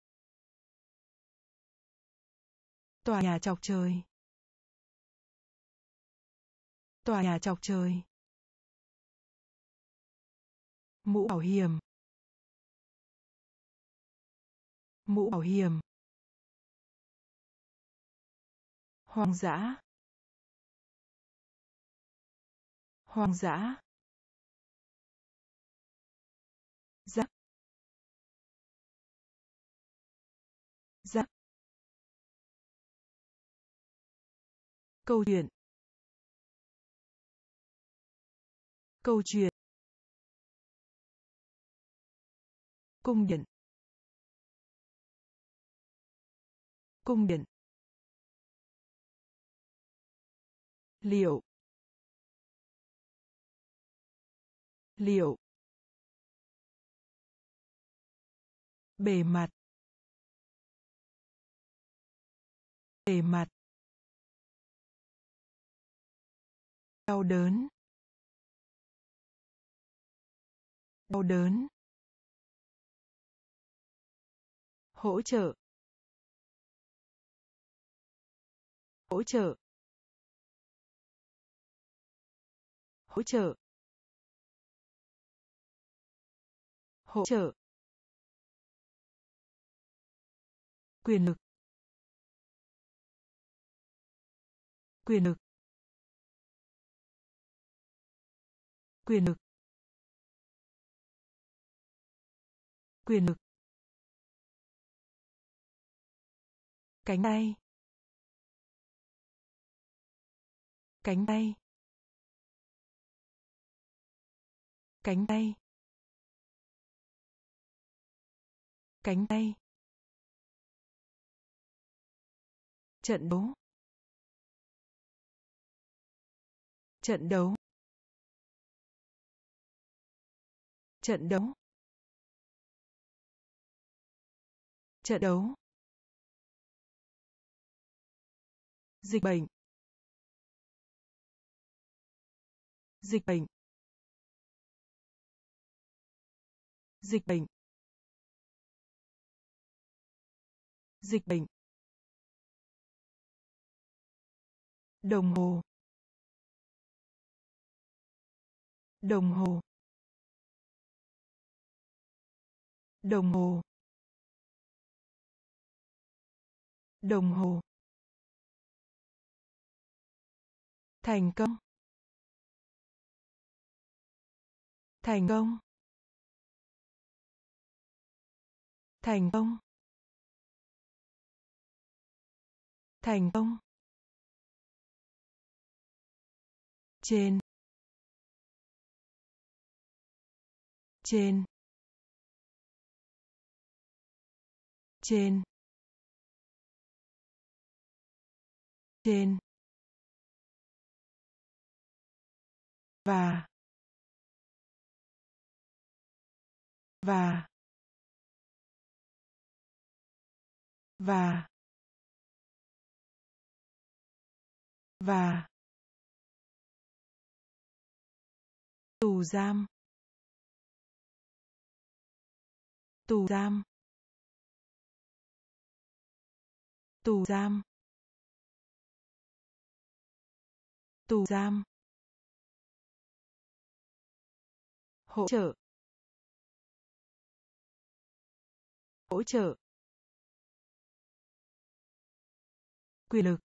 Speaker 1: Tòa nhà chọc trời. Tòa nhà chọc trời. Mũ bảo hiểm. Mũ bảo hiểm. Hoang dã. Hoang dã. Rắc. Câu chuyện. Câu chuyện. Cung điện. Cung điện. Liệu. Liệu. Bề mặt. Bề mặt. Đau đớn. Đau đớn. Hỗ trợ. Hỗ trợ. Hỗ trợ. Hỗ trợ. Quyền lực. Quyền lực. Quyền lực. Quyền lực. Cánh tay. Cánh tay. Cánh tay. Cánh tay. Trận đấu. Trận đấu. Trận đấu. Trận đấu. Dịch bệnh. Dịch bệnh. Dịch bệnh. Dịch bệnh. Đồng hồ. Đồng hồ. Đồng hồ. Đồng hồ. Thành công. Thành công. Thành công. Thành công. Trên. Trên. Trên. Trên. Và. Và. Và. Và. Tù giam. Tù giam. Tù giam. Tù giam. Hỗ trợ. Hỗ trợ. Quyền lực.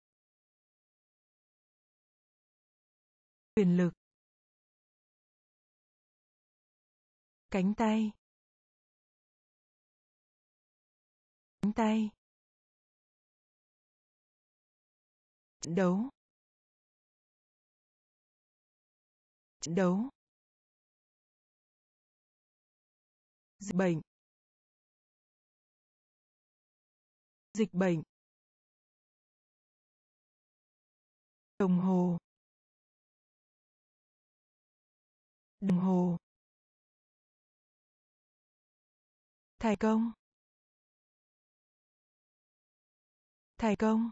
Speaker 1: Quyền lực. Cánh tay. Cánh tay. Trận đấu. Trận đấu. Dịch bệnh. Dịch bệnh. Đồng hồ. Đồng hồ. Thành công. Thành công.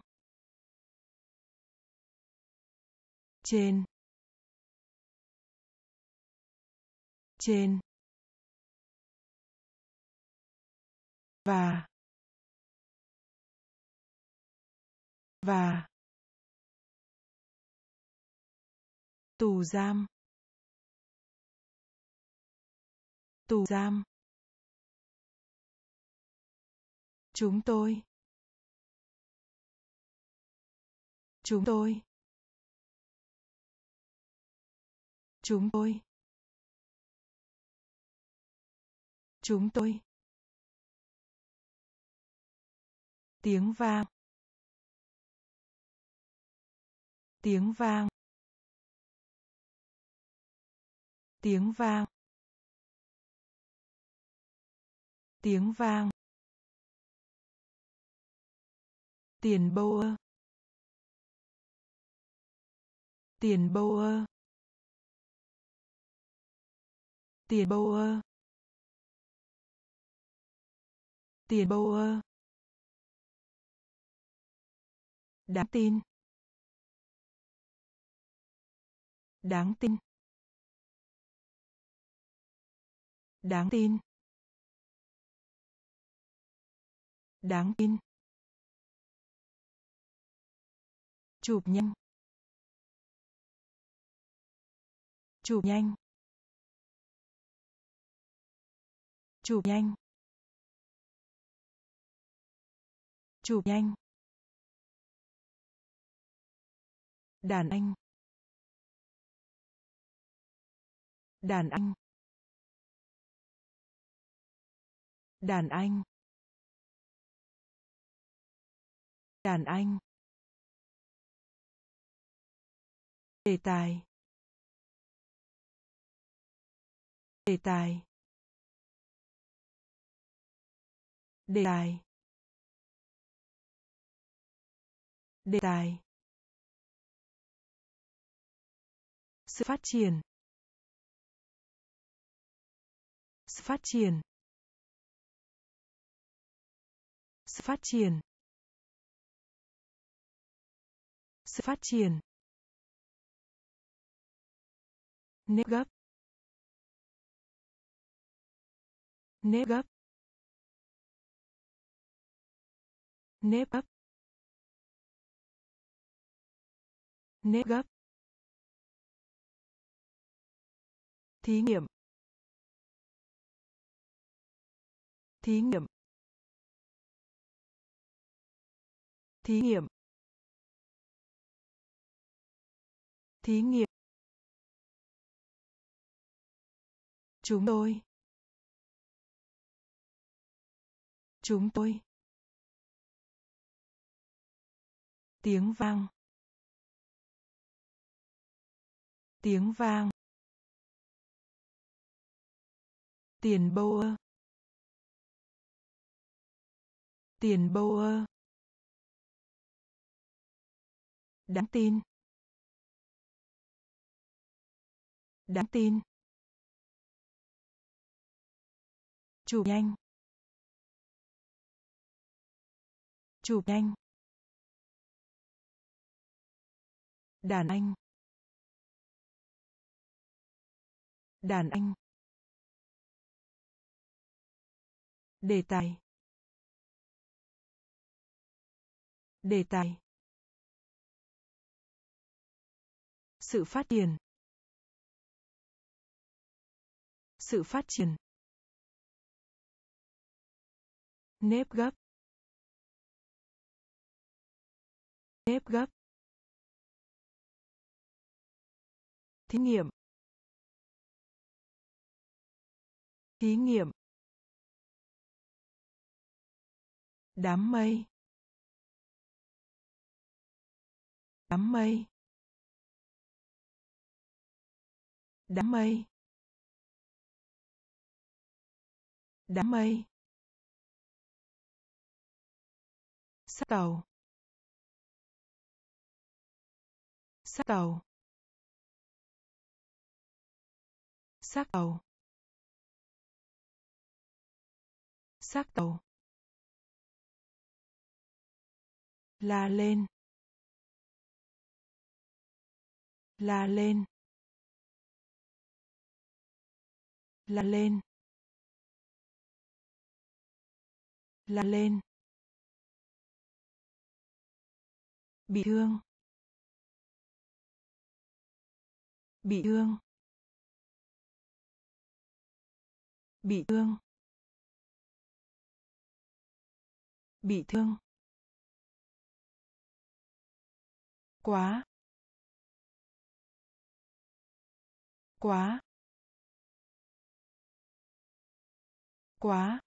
Speaker 1: Trên. Trên. Và. Và. Tù giam. Tù giam. Chúng tôi. Chúng tôi. Chúng tôi. Chúng tôi. Tiếng vang. Tiếng vang. Tiếng vang. Tiếng vang. Tiền bâu ơ. Tiền bâu ơ. Tiền bâu ơ. Tiền bâu ơ. Đáng tin. Đáng tin. Đáng tin. Đáng tin. Chụp nhanh. Chụp nhanh. Chụp nhanh. Chụp nhanh. Đàn anh. Đàn anh. Đàn anh. Đàn anh. Đề tài. Đề tài. Đề tài. Đề tài. Sự phát triển. Sự phát triển. Sự phát triển. Sự phát triển. Nếp gấp. Nếp gấp. Nếp gấp. Nếp gấp. Thí nghiệm. Thí nghiệm. Thí nghiệm. Thí nghiệm. Chúng tôi. Chúng tôi. Tiếng vang. Tiếng vang. Tiền bâu ơ. Tiền bâu ơ. Đáng tin. Đáng tin. Chụp nhanh. Chụp nhanh. Đàn anh. Đàn anh. Đề tài. Đề tài. Sự phát triển. Sự phát triển. Nếp gấp. Nếp gấp. Thí nghiệm. Thí nghiệm. Đám mây. Đám mây. Đám mây. Đám mây. Xác tàu. Xác tàu. Xác tàu. Xác tàu. La lên. La lên. La lên. La lên. Bị thương. Bị thương. Bị thương. Bị thương. Quá. Quá. Quá.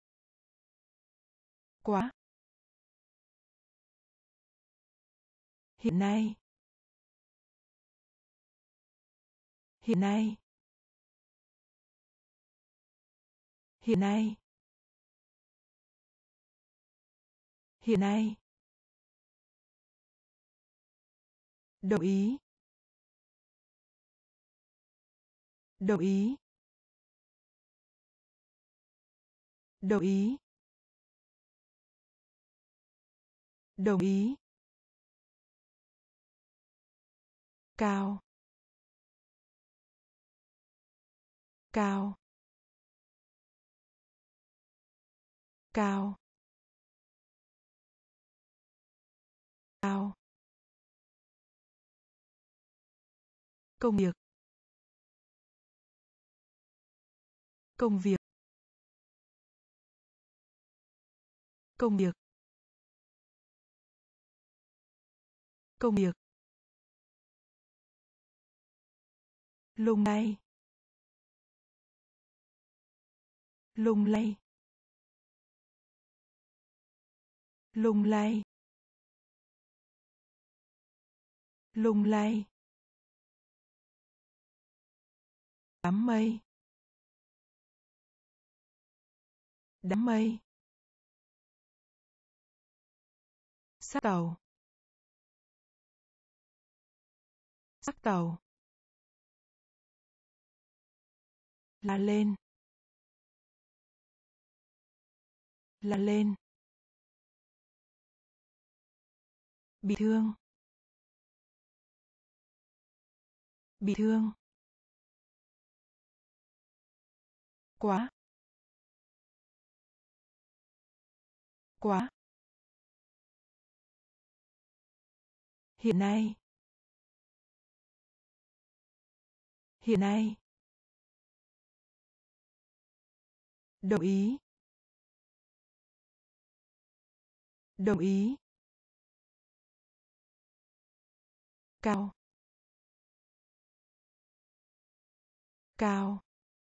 Speaker 1: Quá. Hiện nay. Hiện nay. Hiện nay. Hiện nay. Đồng ý. Đồng ý. Đồng ý. Đồng ý. Cao. Cao. Cao. Cao. Công việc. Công việc. Công việc. Công việc. Lung lay. Lung lay. Lung lay. Lung lay. Đám mây. Đám mây. Xác tàu. Xác tàu. Là lên. Là lên. Bị thương. Bị thương. Quá. Quá. Hiện nay. Hiện nay. Đồng ý. Đồng ý. Cao. Cao.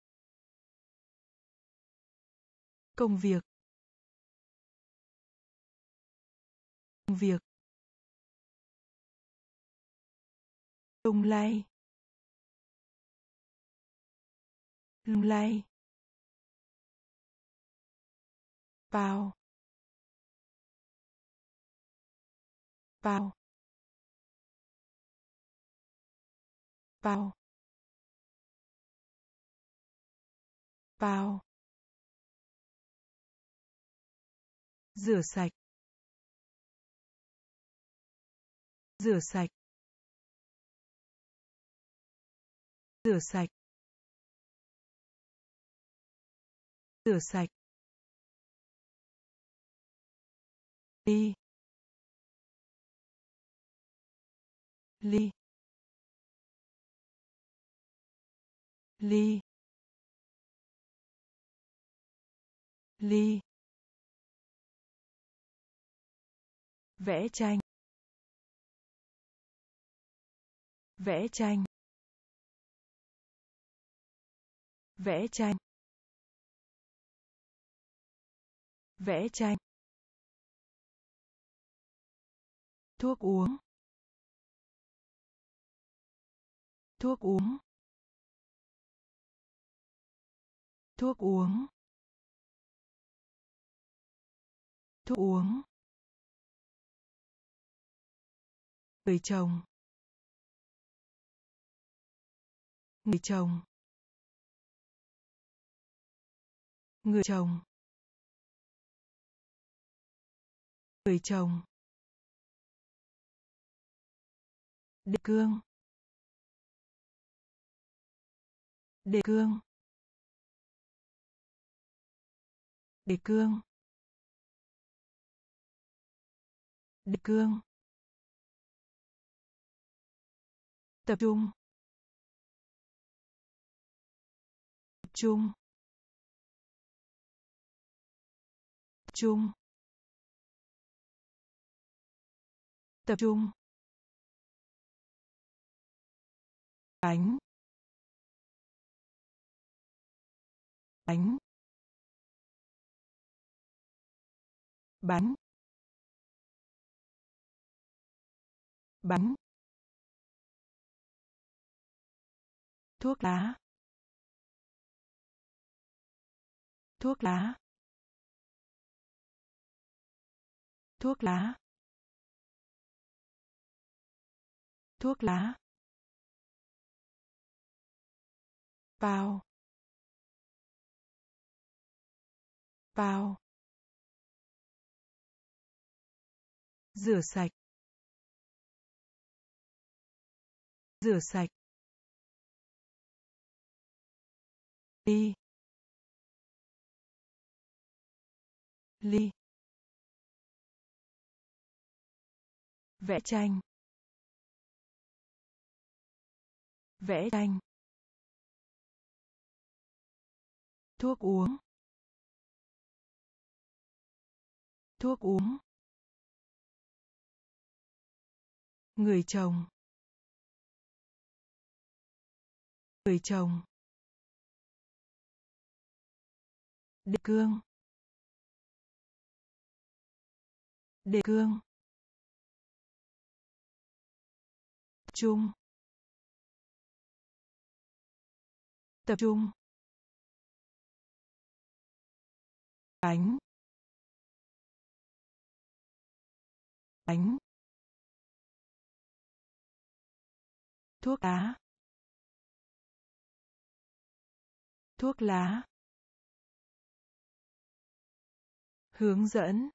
Speaker 1: Công việc. Công việc. Lung lay. Lung lay. Bao. Bao. Bao. Bao. Rửa sạch. Rửa sạch. Rửa sạch. Rửa sạch. Ly. Ly. Ly. Ly. Vẽ tranh. Vẽ tranh. Vẽ tranh. Vẽ tranh. Thuốc uống. Thuốc uống. Thuốc uống. Thuốc uống. Người chồng. Người chồng. Người chồng. Người chồng. Đề cương. Đề cương. Đề cương. Đề cương. Tập trung. Tập trung. Tập trung. Tập trung. Bánh. Bánh. Bánh. bánh, thuốc lá, thuốc lá, thuốc lá, thuốc lá, bao, bao, rửa sạch, rửa sạch, ly, ly, vẽ tranh, vẽ tranh, thuốc uống, thuốc uống, người chồng, người chồng, đề cương, đề cương, chung, tập trung, bánh, bánh, thuốc lá, thuốc lá, hướng dẫn,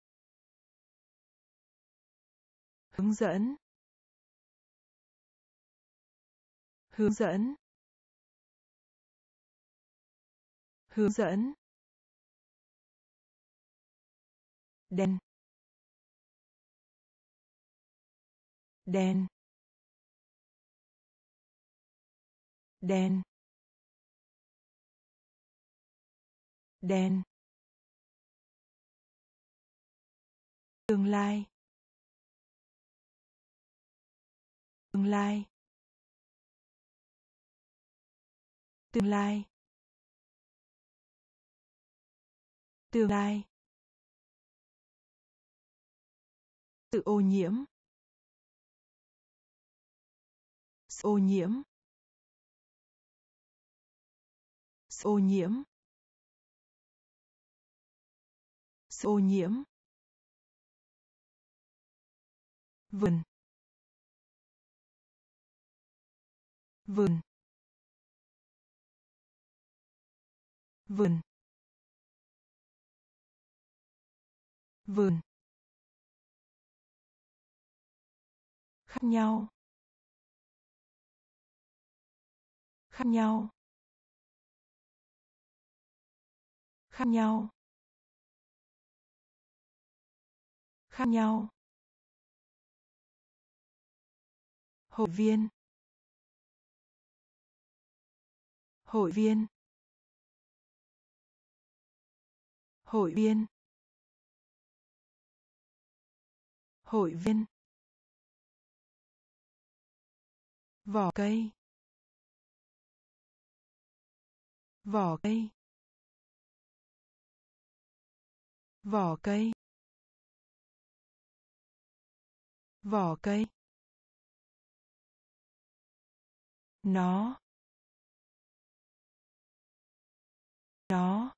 Speaker 1: hướng dẫn, hướng dẫn, hướng dẫn, đen, đen, đen, đen, tương lai, tương lai, tương lai, tương lai, sự ô nhiễm, sự ô nhiễm, sự ô nhiễm, sự ô nhiễm, vườn, vườn, vườn, vườn, khác nhau, khác nhau, khác nhau, khác nhau, hội viên, hội viên, hội viên, hội viên, vỏ cây, vỏ cây, vỏ cây, vỏ cây, nó, nó,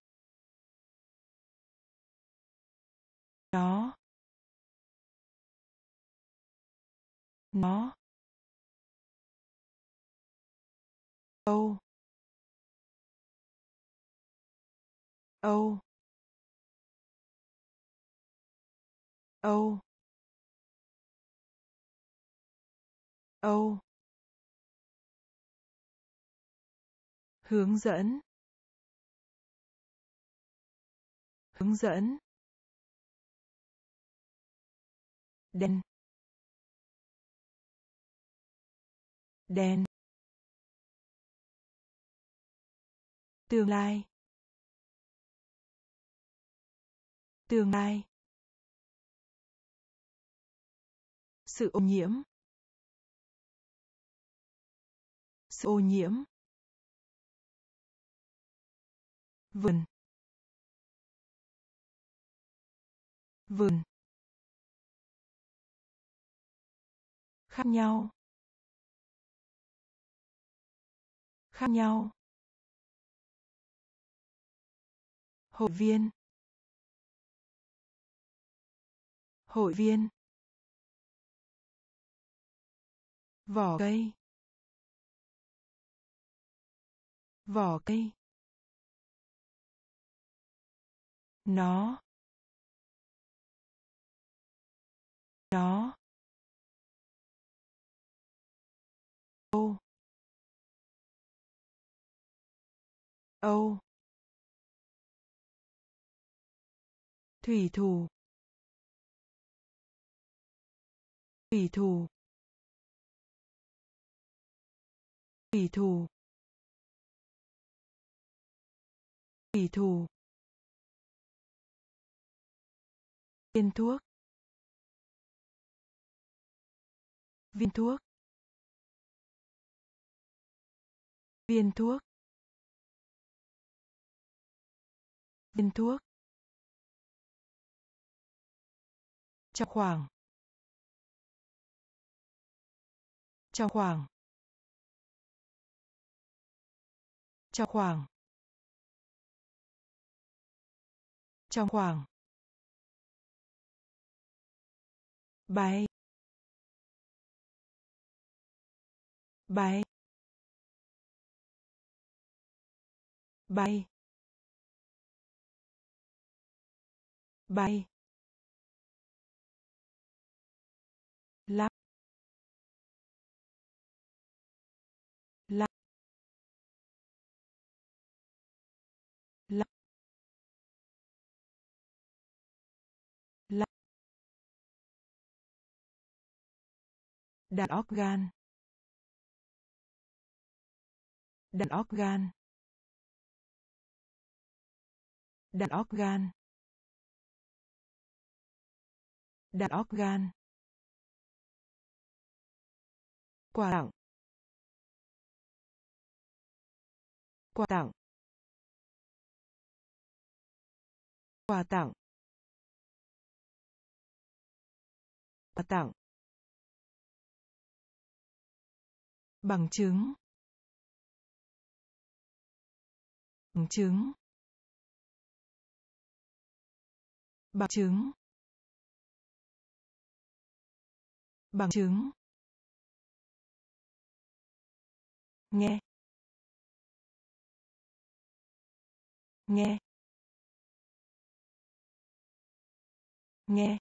Speaker 1: nó, nó, âu, âu, âu, âu, hướng dẫn, hướng dẫn, đen, đen, tương lai, tương lai, sự ô nhiễm, sự ô nhiễm, vườn, vườn, khác nhau, khác nhau. Hội viên, hội viên. Vỏ cây, vỏ cây. Nó, nó. Âu, Âu. Thủy thủ, thủy thủ, thủy thủ, thủy thủ. Viên thuốc, viên thuốc, viên thuốc, viên thuốc. Trong khoảng, trong khoảng, trong khoảng, trong khoảng. Bay, bay, bay, bay. Lắp, lắp, lắp, lắp. Đàn organ, đàn organ, đàn organ, đàn organ. Quà tặng, quà tặng, quà tặng, quà tặng. Bằng chứng, bằng chứng, bằng chứng, bằng chứng. Nghe, nghe, nghe,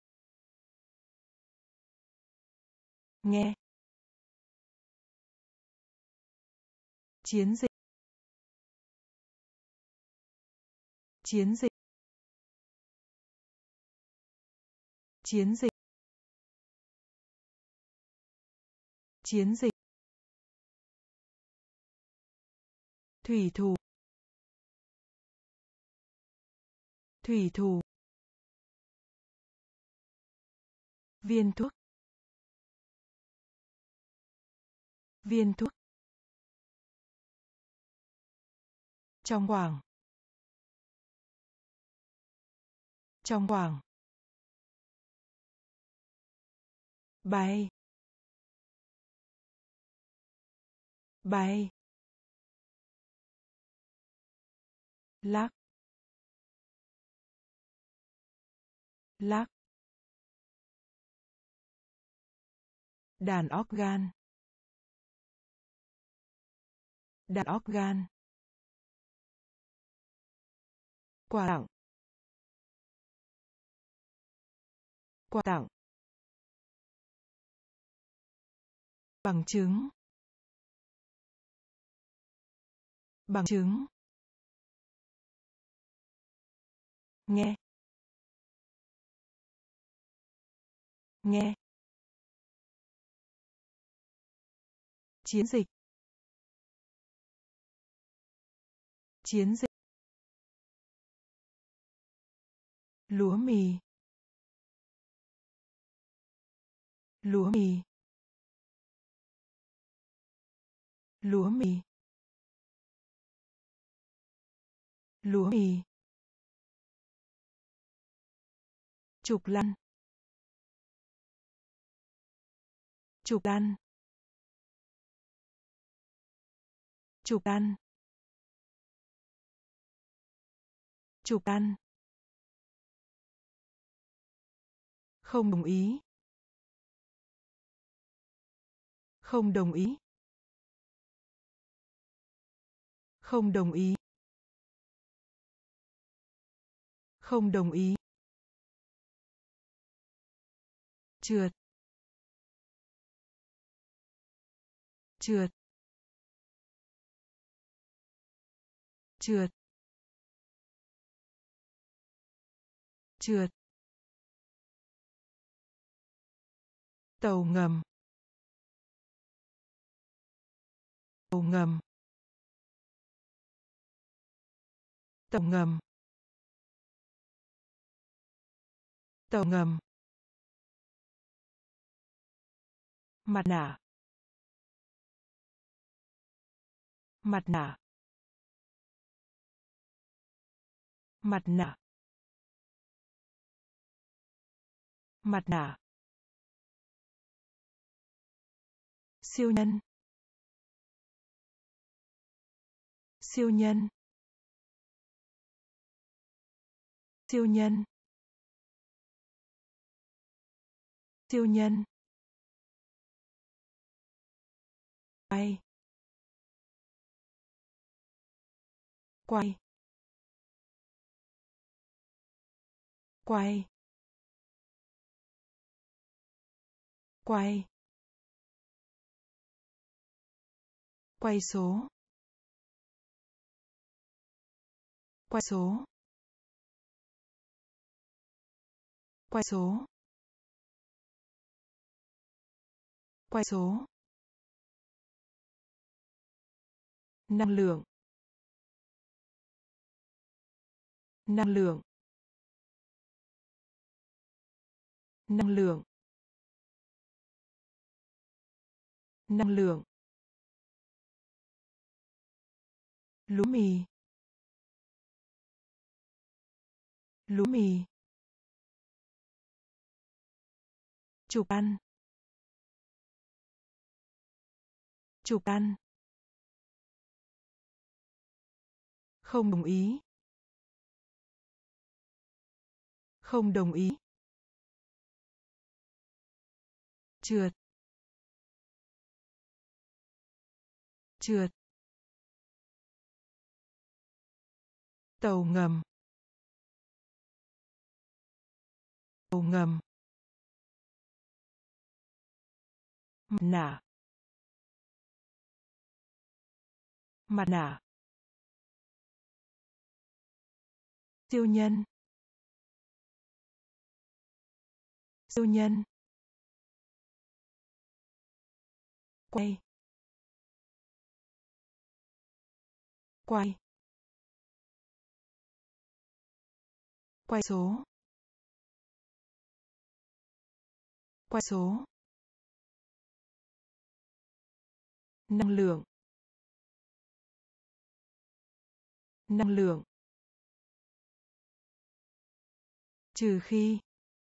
Speaker 1: nghe. Chiến dịch, chiến dịch, chiến dịch, chiến dịch. Thủy thủ, thủy thủ. Viên thuốc, viên thuốc. Trong khoảng, trong khoảng. Bay, bay. Lắc, lắc. Đàn organ, đàn organ. Quà tặng, quà tặng. Bằng chứng, bằng chứng. Nghe, nghe. Chiến dịch, chiến dịch. Lúa mì, lúa mì, lúa mì, lúa mì. Trục lăn, chụp ăn, chụp ăn, chụp ăn, không đồng ý, không đồng ý, không đồng ý, không đồng ý, trượt, trượt, trượt, trượt, tàu ngầm, tàu ngầm, tàu ngầm, tàu ngầm, mặt nạ, mặt nạ, mặt nạ, mặt nạ, siêu nhân, siêu nhân, siêu nhân, siêu nhân, quay, quay, quay, quay, quay số, quay số, quay số, quay số, năng lượng, năng lượng, năng lượng, năng lượng, lúa mì, lúa mì, chụp ăn, chụp ăn, không đồng ý, không đồng ý, trượt, trượt, tàu ngầm, tàu ngầm, mặt nạ, mặt nạ, siêu nhân, siêu nhân, quay, quay, quay số, quay số, năng lượng, năng lượng, trừ khi,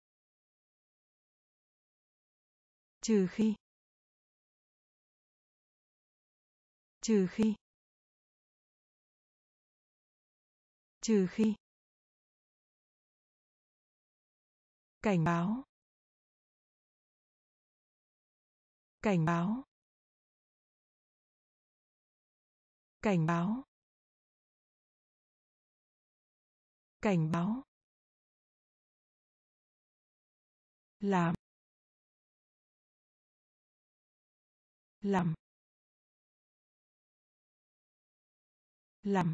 Speaker 1: trừ khi, trừ khi, trừ khi, cảnh báo, cảnh báo, cảnh báo, cảnh báo, làm, làm, làm,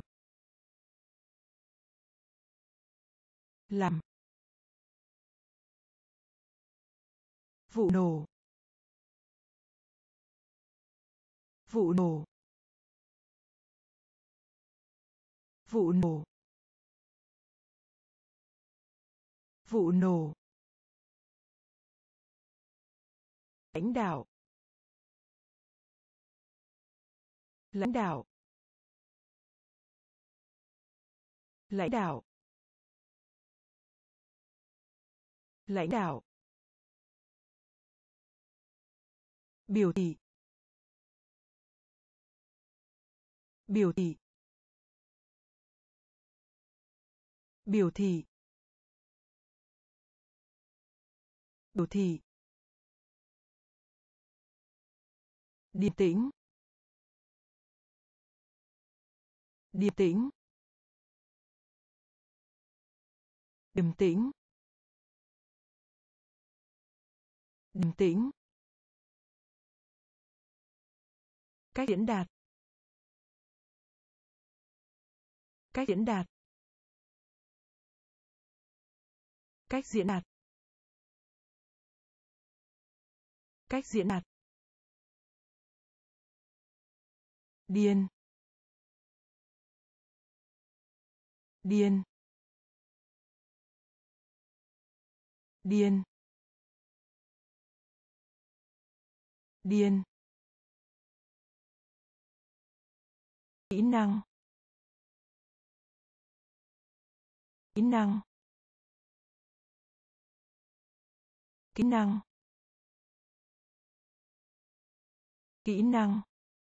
Speaker 1: làm, vụ nổ, vụ nổ, vụ nổ, vụ nổ, lãnh đạo, lãnh đạo, lãnh đạo, lãnh đạo, biểu thị, biểu thị, biểu thị, biểu thị, điềm tĩnh, điềm tĩnh, điềm tĩnh, điềm tĩnh, cách diễn đạt, cách diễn đạt, cách diễn đạt, cách diễn đạt, điên, điên, điên, điên, kỹ năng, kỹ năng, kỹ năng, kỹ năng,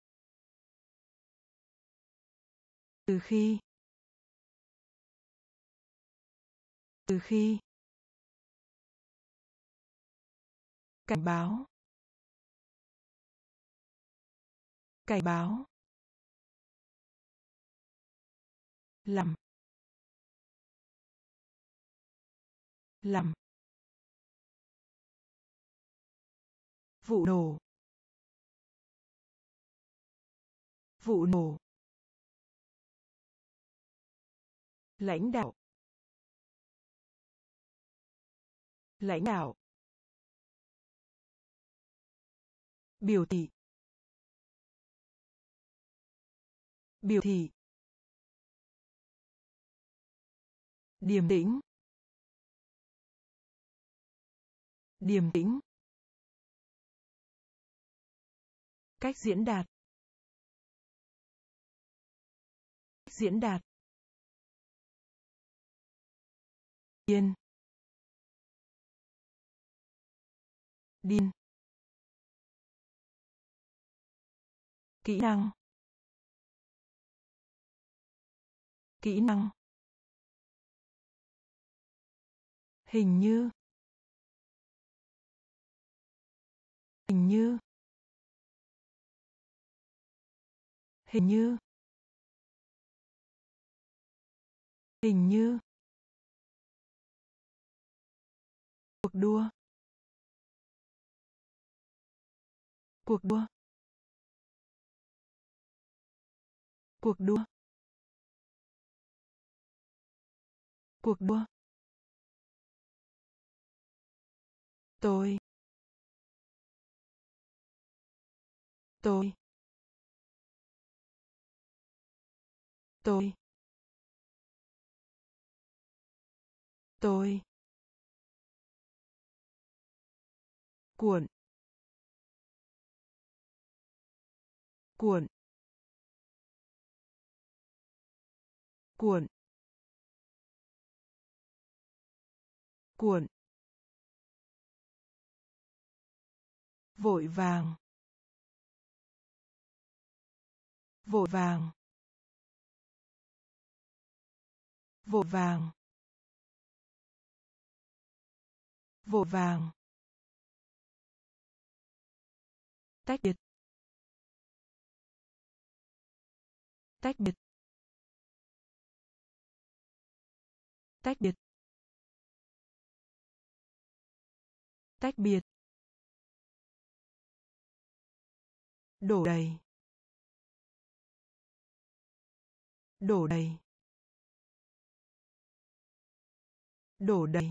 Speaker 1: từ khi, từ khi, cảnh báo, cảnh báo, làm, làm, vụ nổ, vụ nổ, lãnh đạo, lãnh đạo, biểu thị, biểu thị, điềm tĩnh, điềm tĩnh, cách diễn đạt, cách diễn đạt, điên, điên, kỹ năng, kỹ năng, hình như, hình như, hình như, hình như, cuộc đua, cuộc đua, cuộc đua, cuộc đua, tôi, tôi, tôi, tôi, cuộn, cuộn, cuộn, cuộn, vội vàng, vội vàng, vội vàng, vội vàng, tách biệt, tách biệt, tách biệt, tách biệt, đổ đầy, đổ đầy, đổ đầy,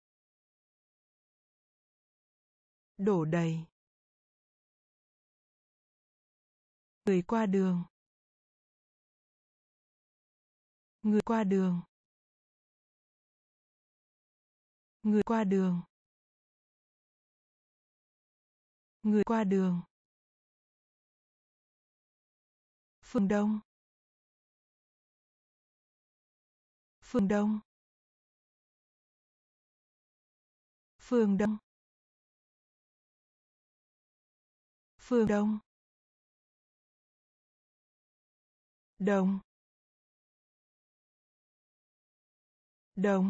Speaker 1: đổ đầy, người qua đường, người qua đường, người qua đường, người qua đường, phương đông, phương đông, phương đông, Phương Đông. Đông. Đông.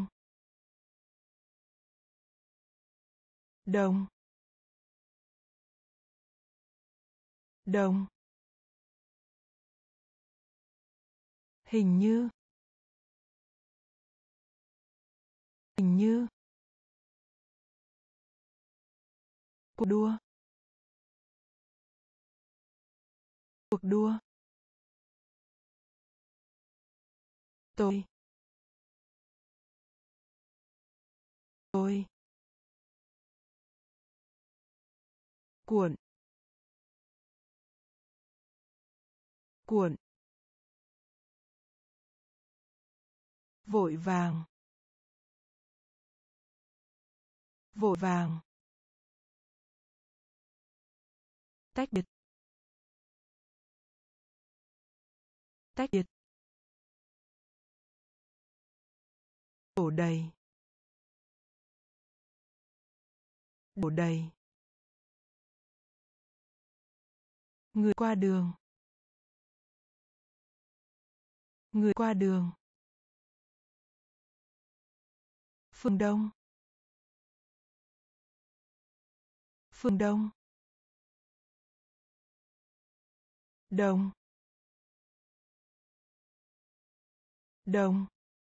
Speaker 1: Đông. Đông. Hình như. Hình như. Cuộc đua. Cuộc đua. Tôi. Tôi. Cuộn. Cuộn. Vội vàng. Vội vàng. Tách biệt. Tách biệt. Đổ đầy. Đổ đầy. Người qua đường. Người qua đường. Phương Đông. Phương Đông. Đông. Đông.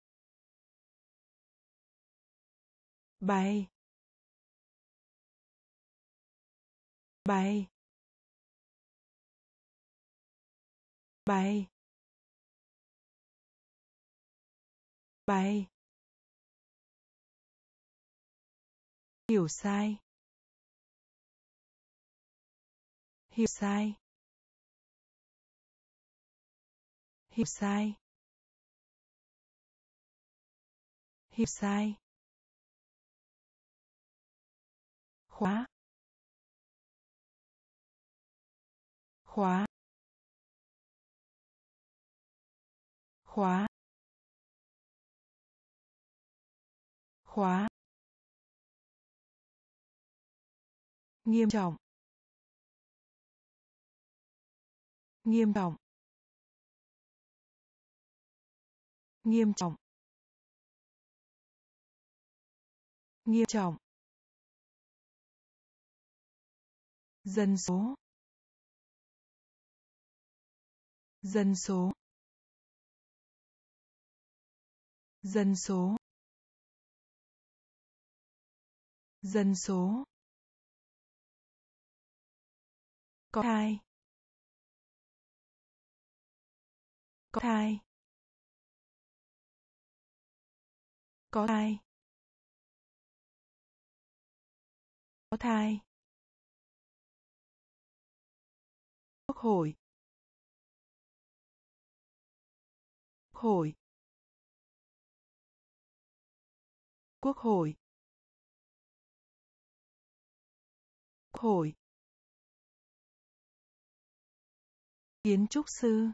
Speaker 1: Bay. Bay. Bay. Bay. Hiểu sai. Hiểu sai. Hiểu sai. Hiểu sai. Khóa. Khóa. Khóa. Khóa. Nghiêm trọng. Nghiêm trọng. Nghiêm trọng. Nghiêm trọng. Dân số. Dân số. Dân số. Dân số. Có thai. Có thai. Có thai. Có thai. Quốc hội. Quốc hội. Quốc hội. Quốc hội. Kiến trúc sư.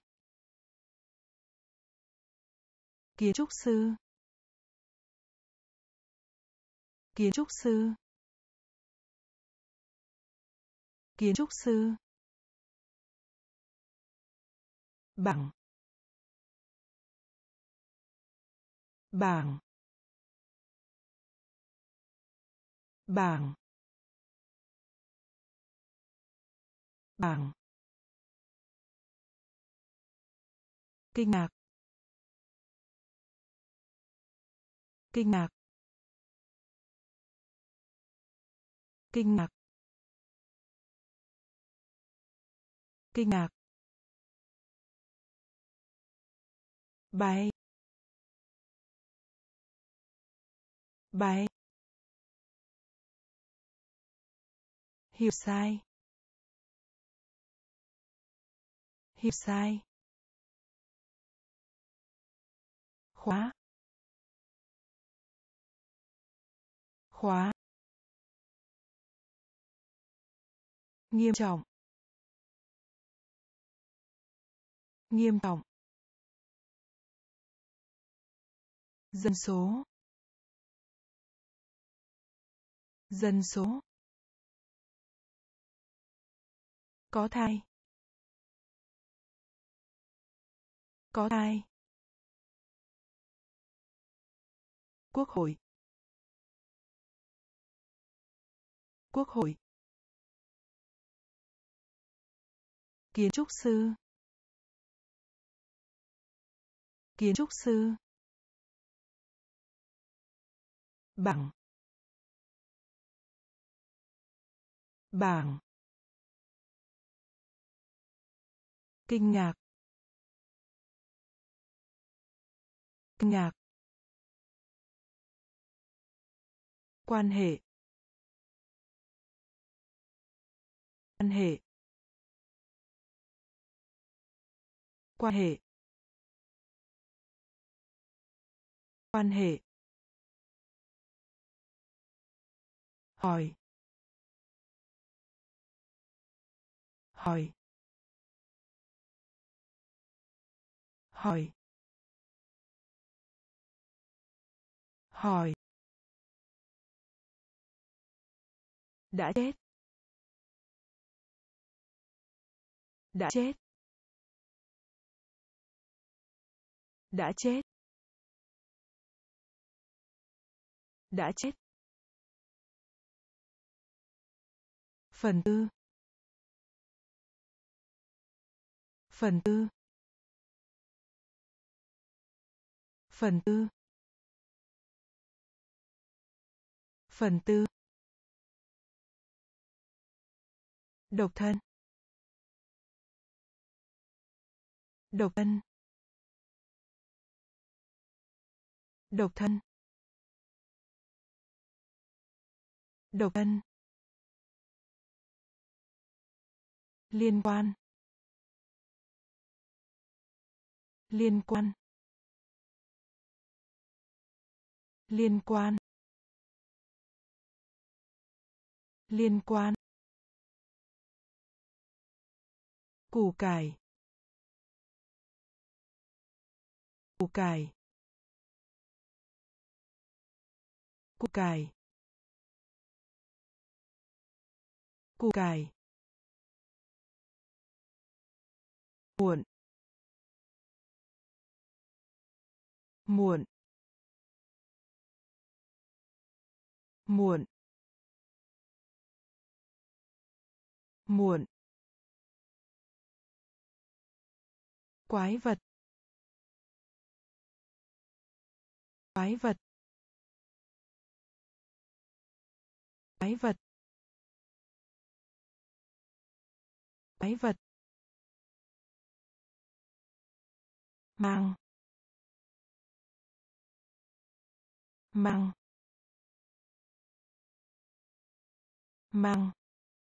Speaker 1: Kiến trúc sư. Kiến trúc sư. Kiến trúc sư. Bảng. Bảng. Bảng. Bảng. Kinh ngạc. Kinh ngạc. Kinh ngạc. Kinh ngạc. Bay. Bay. Hiểu sai. Hiểu sai. Khóa. Khóa. Nghiêm trọng. Nghiêm trọng. Dân số. Dân số. Có thai. Có thai. Quốc hội. Quốc hội. Kiến trúc sư. Kiến trúc sư. Bảng. Bảng. Kinh ngạc. Kinh ngạc. Quan hệ. Quan hệ. Quan hệ. Quan hệ. Hỏi. Hỏi. Hỏi. Hỏi. Đã chết. Đã chết. Đã chết. Đã chết. Phần tư. Phần tư. Phần tư. Phần tư. Độc thân. Độc thân. Độc thân. Độc thân. Liên quan. Liên quan. Liên quan. Liên quan. Củ cải. Củ cải. Củ cải. Củ cải. Muộn. Muộn. Muộn. Muộn. Quái vật. Quái vật. Quái vật. Quái vật. Mang. Mang. Mang.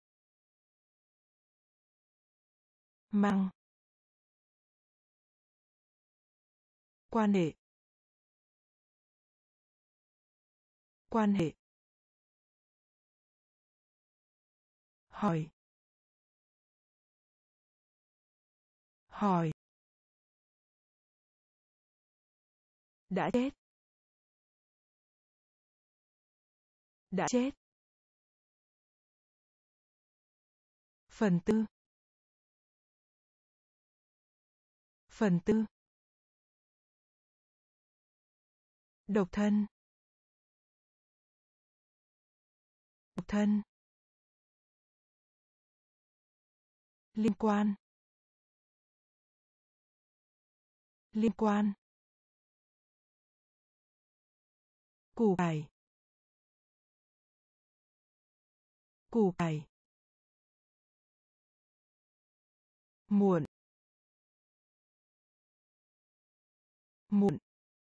Speaker 1: Mang. Quan hệ. Quan hệ. Hỏi. Hỏi. Đã chết. Đã chết. Phần tư. Phần tư. Độc thân. Độc thân. Liên quan. Liên quan. Củ cải. Củ cải. Muộn. Muộn.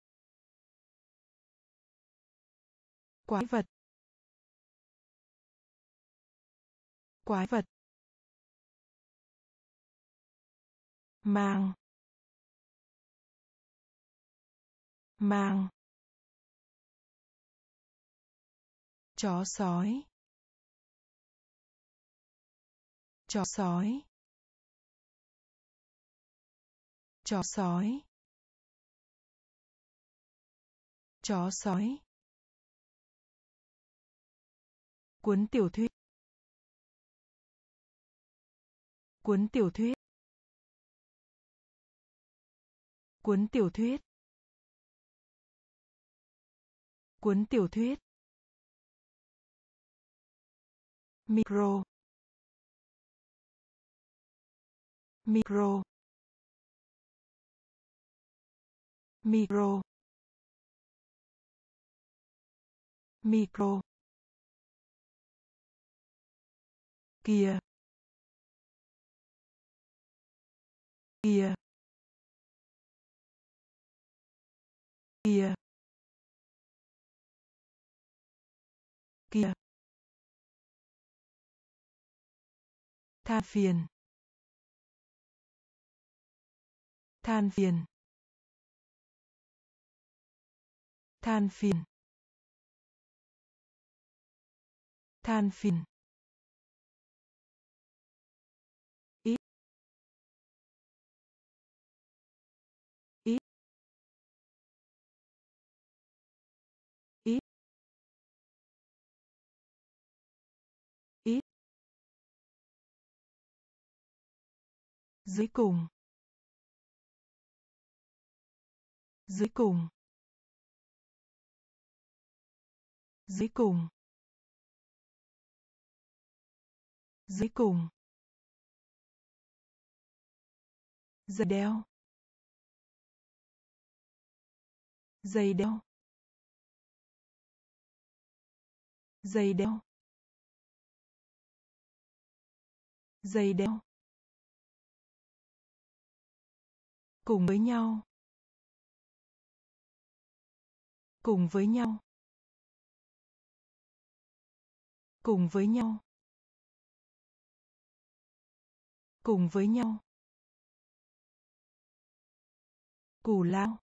Speaker 1: Quái vật. Quái vật. Mang. Mang. Chó sói. Chó sói. Chó sói. Chó sói. Cuốn tiểu thuyết. Cuốn tiểu thuyết. Cuốn tiểu thuyết. Cuốn tiểu thuyết. Micro. Micro. Micro. Micro. Kia. Kia. Kia. Kia. Than phiền. Than phiền. Than phiền. Than phiền. Ít. Ít. Ít. Ít. Dưới cùng. Dưới cùng. Dưới cùng. Dưới cùng. Giày đeo. Giày đeo. Giày đeo. Giày đeo. Cùng với nhau. Cùng với nhau. Cùng với nhau. Cùng với nhau. Cù lao.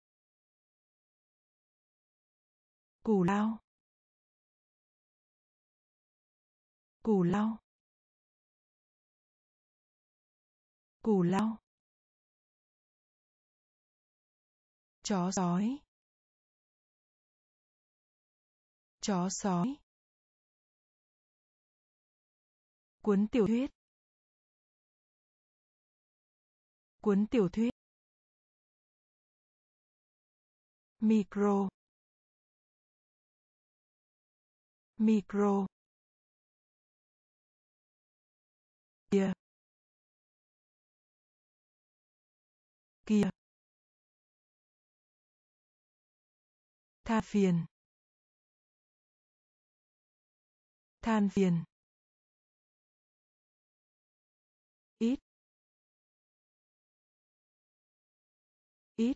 Speaker 1: Cù lao. Cù lao. Cù lao. Chó sói. Chó sói. Cuốn tiểu thuyết. Cuốn tiểu thuyết. Micro. Micro. Kia. Kia. Than phiền. Than phiền. Ít. Ít.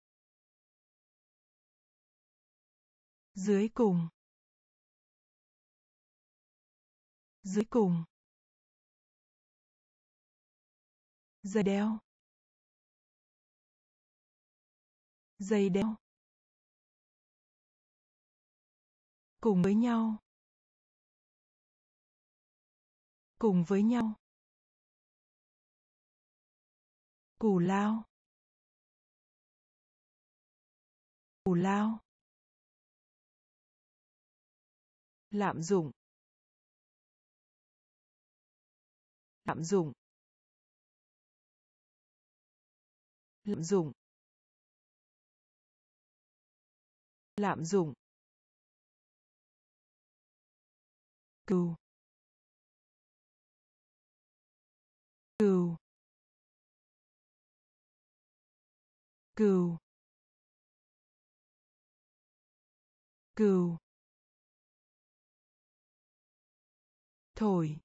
Speaker 1: Dưới cùng. Dưới cùng. Giày đeo. Giày đeo. Cùng với nhau. Cùng với nhau. Cù lao. Cù lao. Lạm dụng. Lạm dụng. Lạm dụng. Lạm dụng. Cừu. Cừu. Cừu. Cừu. Thổi.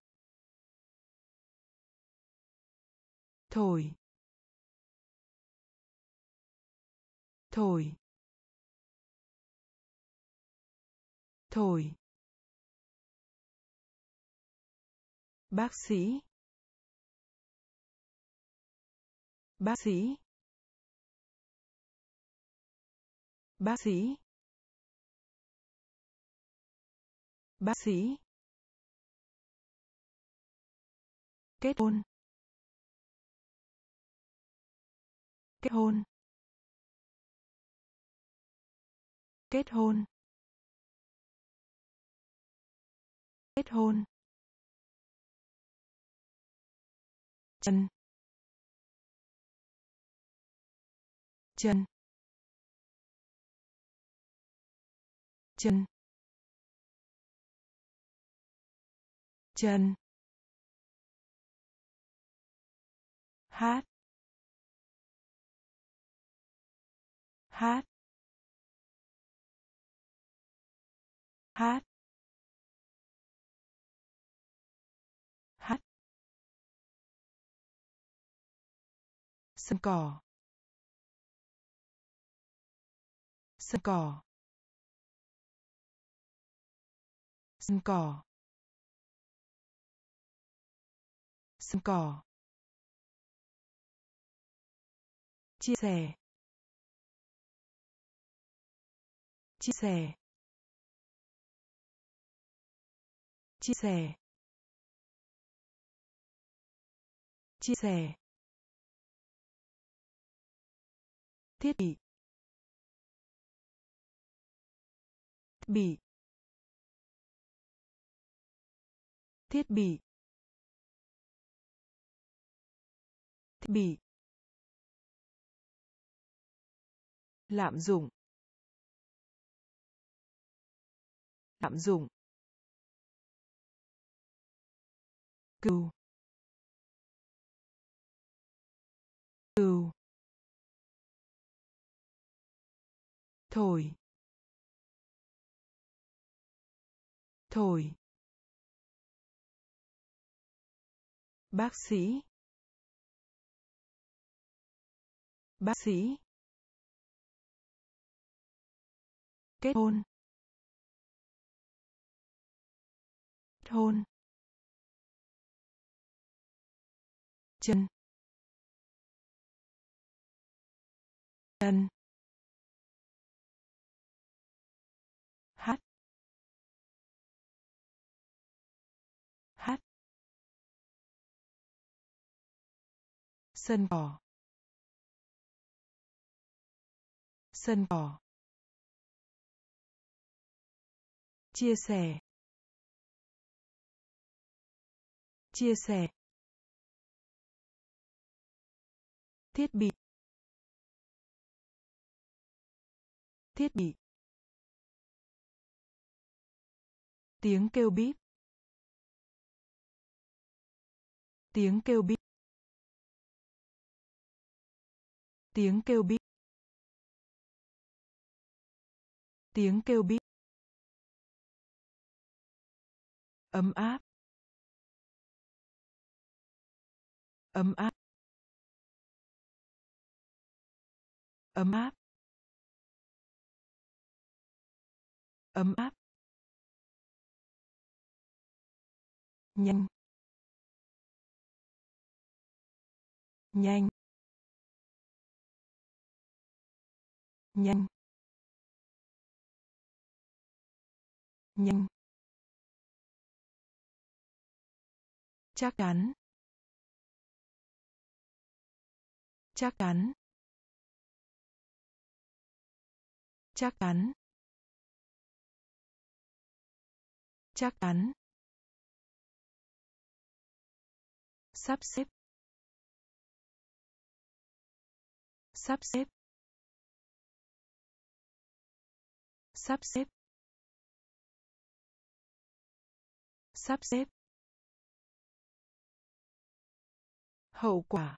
Speaker 1: Thổi. Thổi. Thổi. Bác sĩ. Bác sĩ. Bác sĩ. Bác sĩ. Kết hôn. Kết hôn. Kết hôn. Kết hôn. chân chân chân chân hát hát hát hát sân cỏ sân cỏ sân cỏ sân cỏ chia sẻ chia sẻ chia sẻ chia sẻ thiết bị thiết bị thiết bị thiết bị lạm dụng lạm dụng cừu cừu thổi thổi bác sĩ bác sĩ kết hôn kết hôn chân chân hát hát sân cỏ sân cỏ chia sẻ chia sẻ thiết bị thiết bị tiếng kêu bíp tiếng kêu bíp tiếng kêu bíp tiếng kêu bíp ấm áp ấm áp ấm áp ấm áp nhanh nhanh nhanh nhanh chắc chắn chắc chắn chắc chắn chắc chắn sắp xếp sắp xếp sắp xếp sắp xếp hậu quả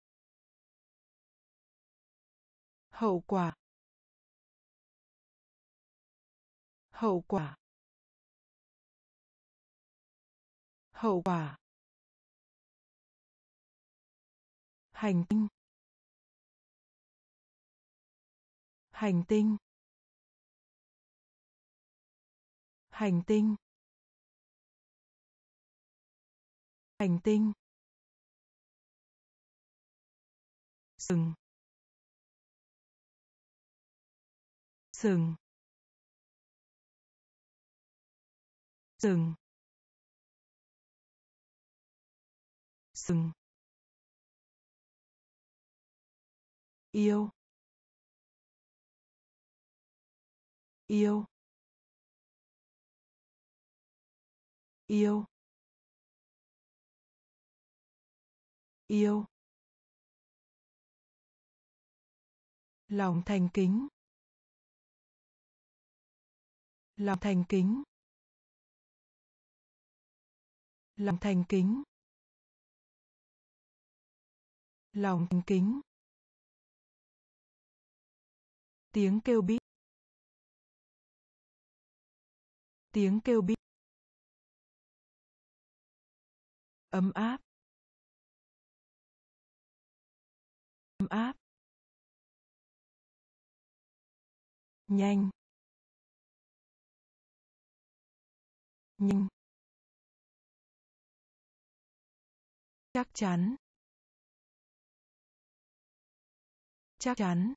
Speaker 1: hậu quả hậu quả hậu quả hành tinh hành tinh hành tinh hành tinh sừng sừng sừng sừng yêu yêu yêu Yêu. Lòng thành kính. Lòng thành kính. Lòng thành kính. Lòng thành kính. Tiếng kêu bíp. Tiếng kêu bíp. Ấm áp. Ấm áp. Nhanh. Nhanh. Chắc chắn. Chắc chắn.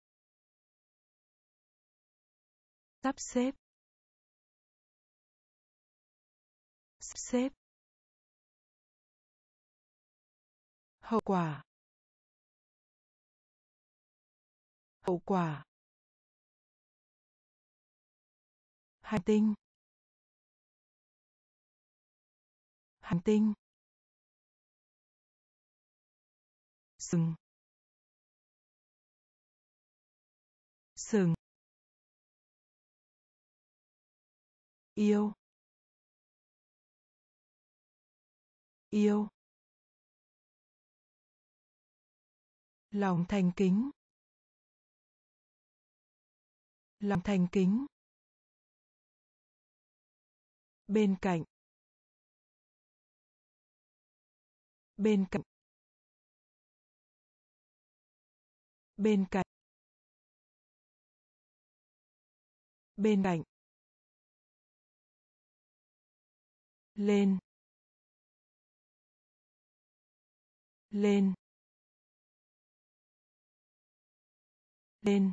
Speaker 1: Sắp xếp. Sắp xếp. Hậu quả. Hậu quả. Hành tinh. Hành tinh. Sừng. Sừng. Yêu. Yêu. Lòng thành kính. Lòng thành kính. Bên cạnh. Bên cạnh. Bên cạnh. Bên cạnh. Lên. Lên. Lên.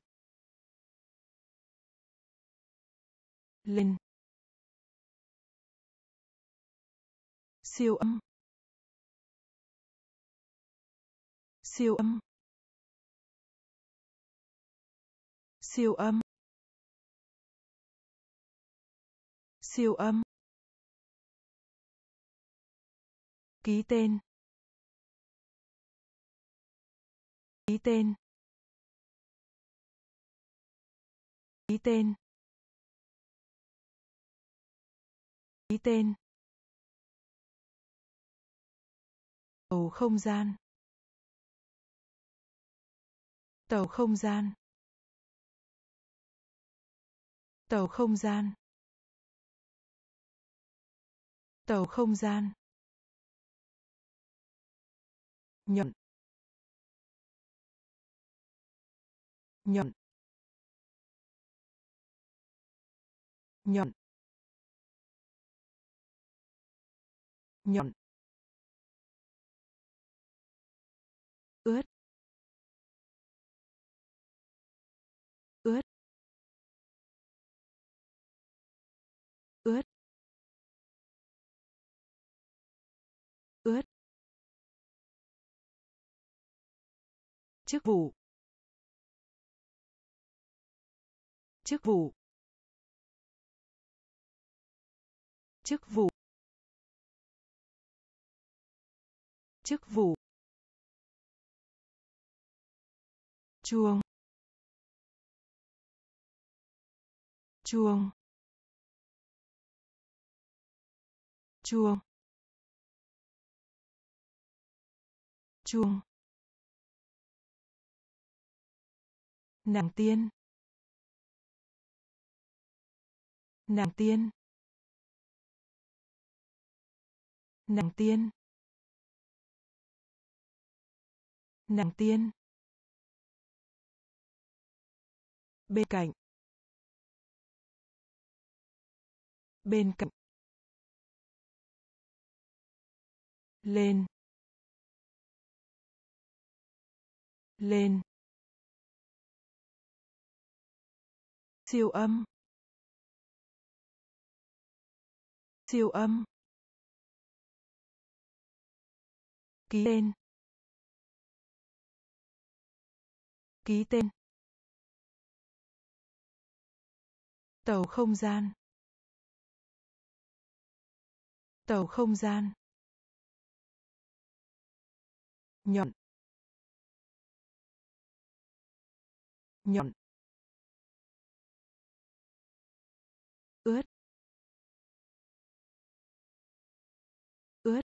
Speaker 1: Lên. Siêu âm. Siêu âm. Siêu âm. Siêu âm. Ký tên. Ký tên. Ký tên. Ký tên. Tàu không gian. Tàu không gian. Tàu không gian. Tàu không gian. Nhận. Nhận. Nhận. Nhận. Ướt. Ướt. Ướt. Ướt. Chức vụ. Chức vụ. Chức vụ. Chức vụ. Chuông. Chuông. Chuông. Chuông. Nàng tiên. Nàng tiên. Nàng tiên. Nàng tiên. Bên cạnh. Bên cạnh. Lên. Lên. Siêu âm. Siêu âm. Ký tên. Ký tên. Tàu không gian. Tàu không gian. nhọn, nhọn, ướt, ướt,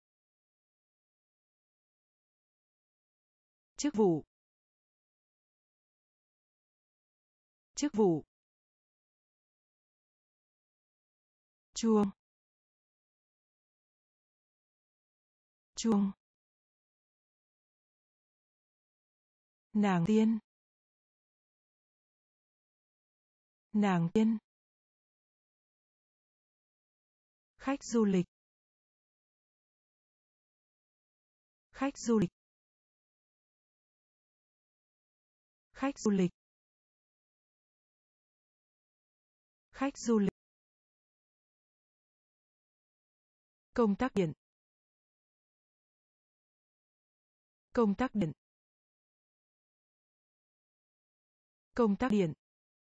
Speaker 1: chức vụ, chức vụ, chuông, chuông, nàng tiên, nàng tiên, khách du lịch, khách du lịch, khách du lịch, khách du lịch, công tắc điện, công tắc điện, công tắc điện,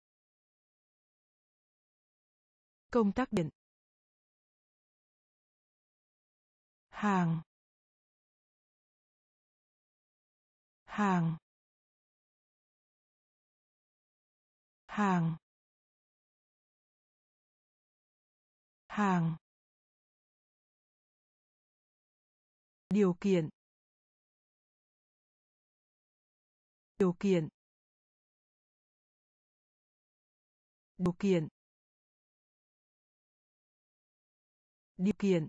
Speaker 1: công tắc điện, hàng, hàng, hàng, hàng, điều kiện, điều kiện, điều kiện, điều kiện,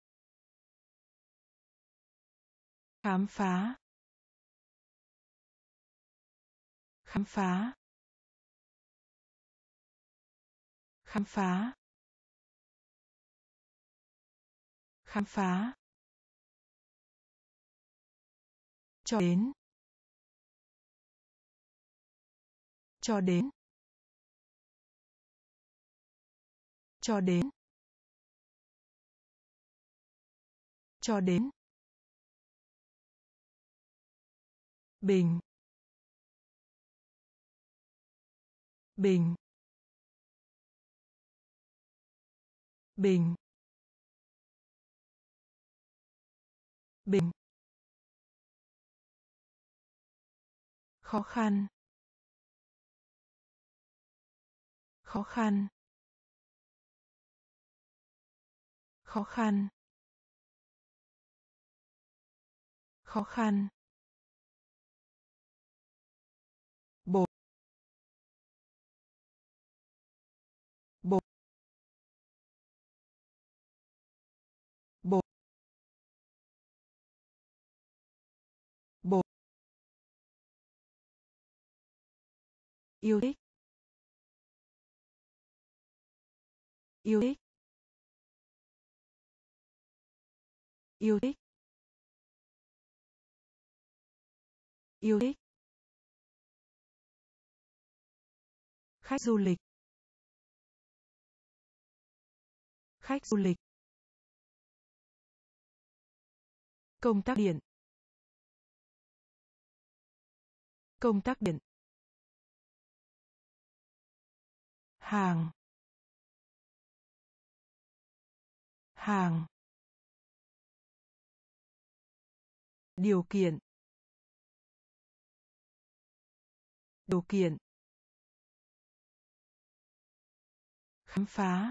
Speaker 1: khám phá, khám phá, khám phá, khám phá, cho đến, cho đến, cho đến, cho đến, bình, bình, bình, bình, khó khăn, khó khăn, khó khăn, khó khăn, bộ, bộ, bộ, bộ, yêu thích, yêu thích, yêu thích, yêu thích, khách du lịch, khách du lịch, công tắc điện, công tắc điện, hàng, hàng, điều kiện, điều kiện, khám phá,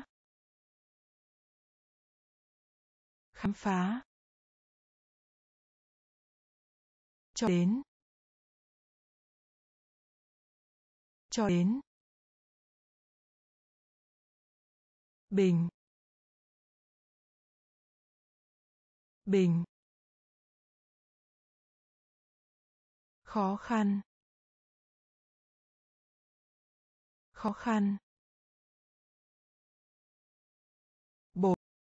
Speaker 1: khám phá, cho đến, cho đến, bình, bình, khó khăn, khó khăn, bộ,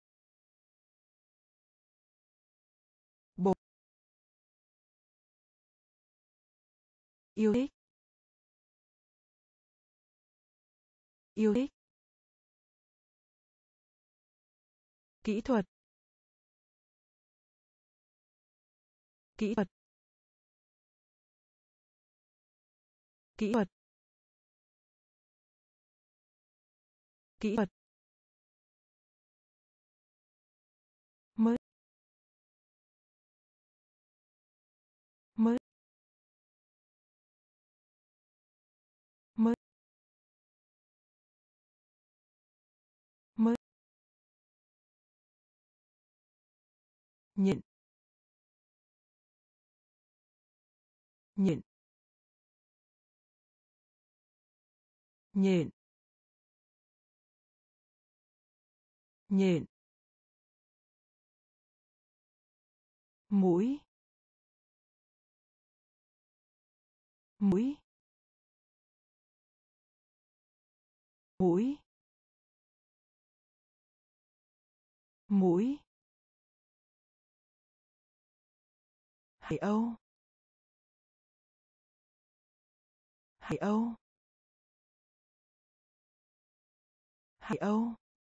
Speaker 1: bộ, yêu thích, yêu thích, kỹ thuật, kỹ thuật, kỹ thuật, kỹ thuật, mới, mới mới mới nhịn nhịn nhịn nhịn mũi mũi mũi mũi Hải Âu Hải Âu Hải Âu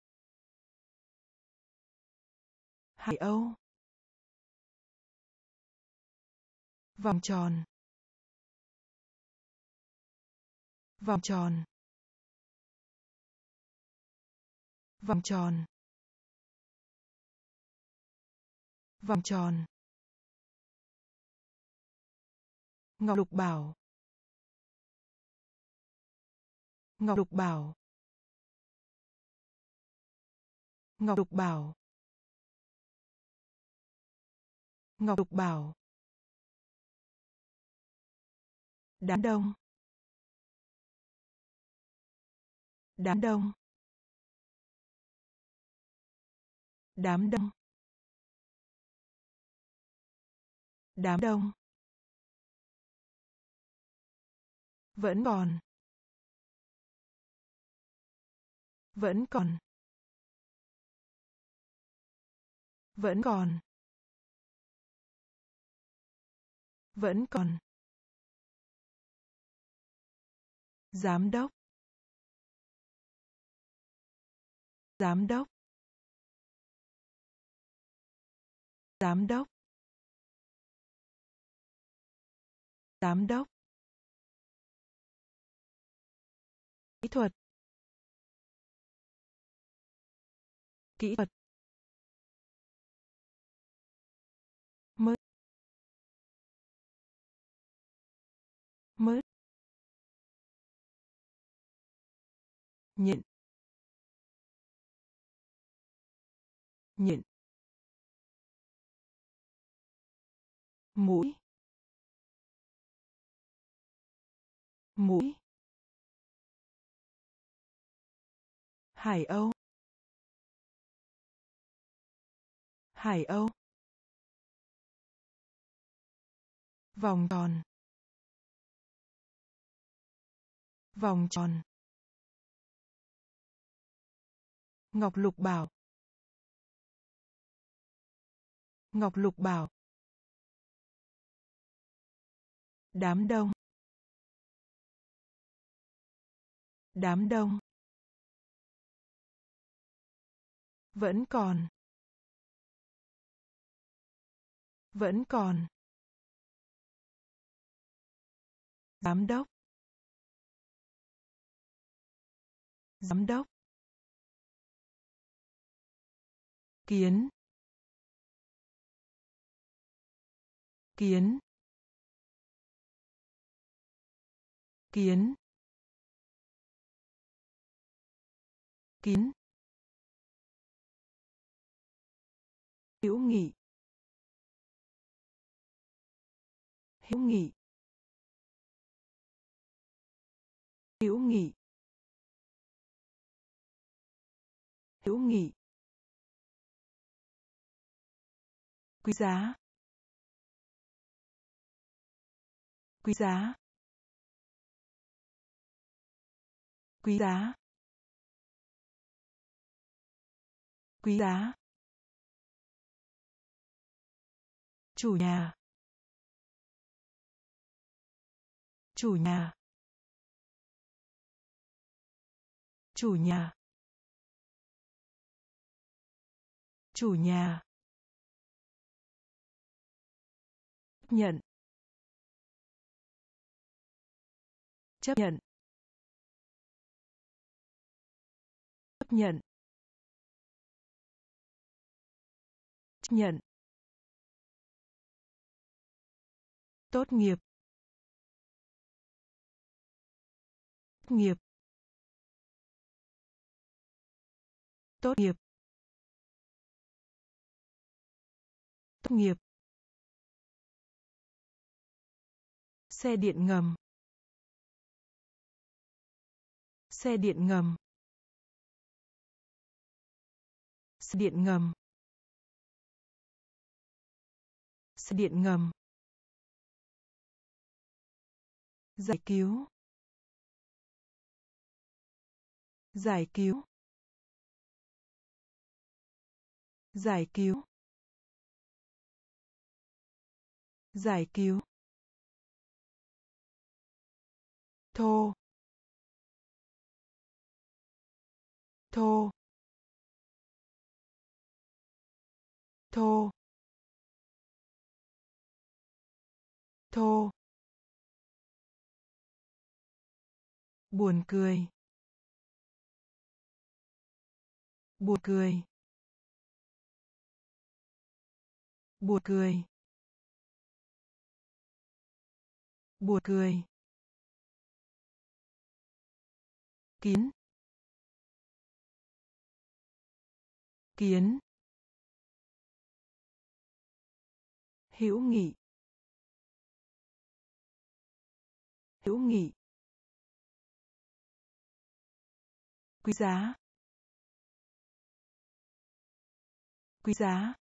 Speaker 1: Hải Âu vòng tròn vòng tròn vòng tròn vòng tròn Ngọc Lục Bảo Ngọc Lục Bảo Ngọc Lục Bảo Ngọc Lục Bảo đám đông đám đông đám đông đám đông vẫn còn vẫn còn vẫn còn vẫn còn giám đốc giám đốc giám đốc giám đốc kỹ thuật kỹ thuật mới mới nhịn nhịn mũi mũi Hải Âu Hải Âu vòng tròn vòng tròn Ngọc Lục Bảo Ngọc Lục Bảo đám đông đám đông vẫn còn vẫn còn giám đốc giám đốc kiến kiến kiến kiến hữu nghị hữu nghị hữu nghị hữu nghị quý giá quý giá quý giá quý giá chủ nhà chủ nhà chủ nhà chủ nhà chấp nhận chấp nhận chấp nhận chấp nhận Tốt nghiệp. Tốt nghiệp. Tốt nghiệp. Tốt nghiệp. Xe điện ngầm. Xe điện ngầm. Xe điện ngầm. Xe điện ngầm. Giải cứu. Giải cứu. Giải cứu. Giải cứu. Thô. Thô. Thô. Thô. Buồn cười. Buồn cười. Buồn cười. Buồn cười. Kín. Kiến. Hữu nghị. Hữu nghị. Quý giá. Quý giá.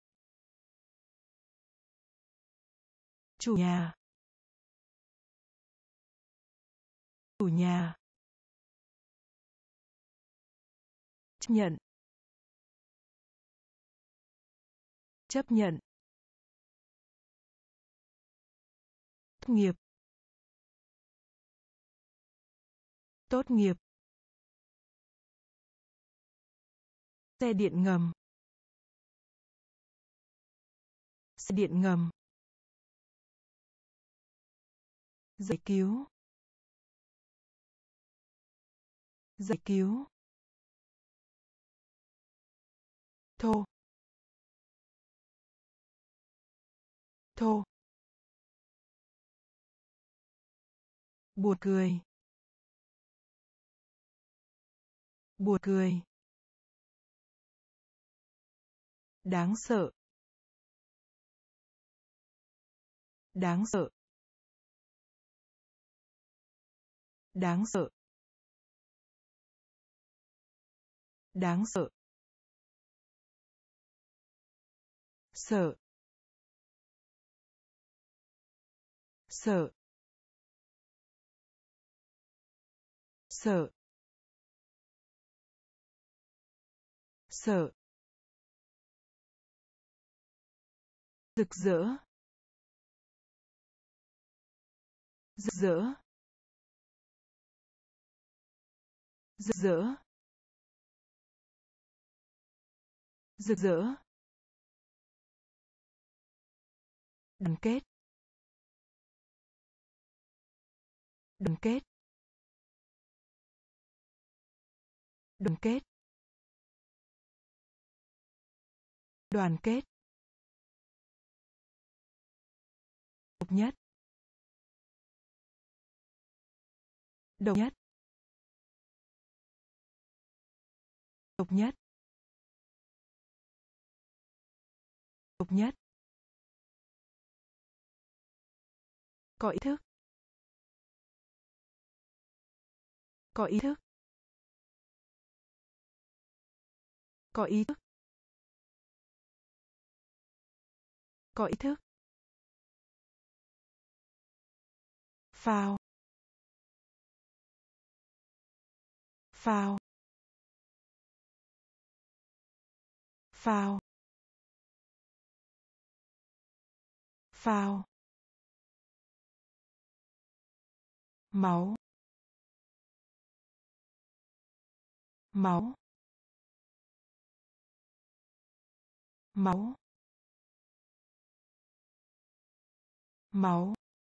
Speaker 1: Chủ nhà. Chủ nhà. Chấp nhận. Chấp nhận. Tốt nghiệp. Tốt nghiệp. Xe điện ngầm. Xe điện ngầm. Giải cứu. Giải cứu. Thô. Thô. Buồn cười. Buồn cười. Đáng sợ. Đáng sợ. Đáng sợ. Đáng sợ. Sợ. Sợ. Sợ. Sợ. Rực rỡ. Rực rỡ. Rực rỡ. Rực rỡ. Đoàn kết. Đoàn kết. Đoàn kết. Đoàn kết. Độc nhất. Độc nhất. Độc nhất. Độc nhất. Có ý thức. Có ý thức. Có ý thức. Có ý thức. Phao. Phao. Phao. Phao. Máu. Máu. Máu. Máu.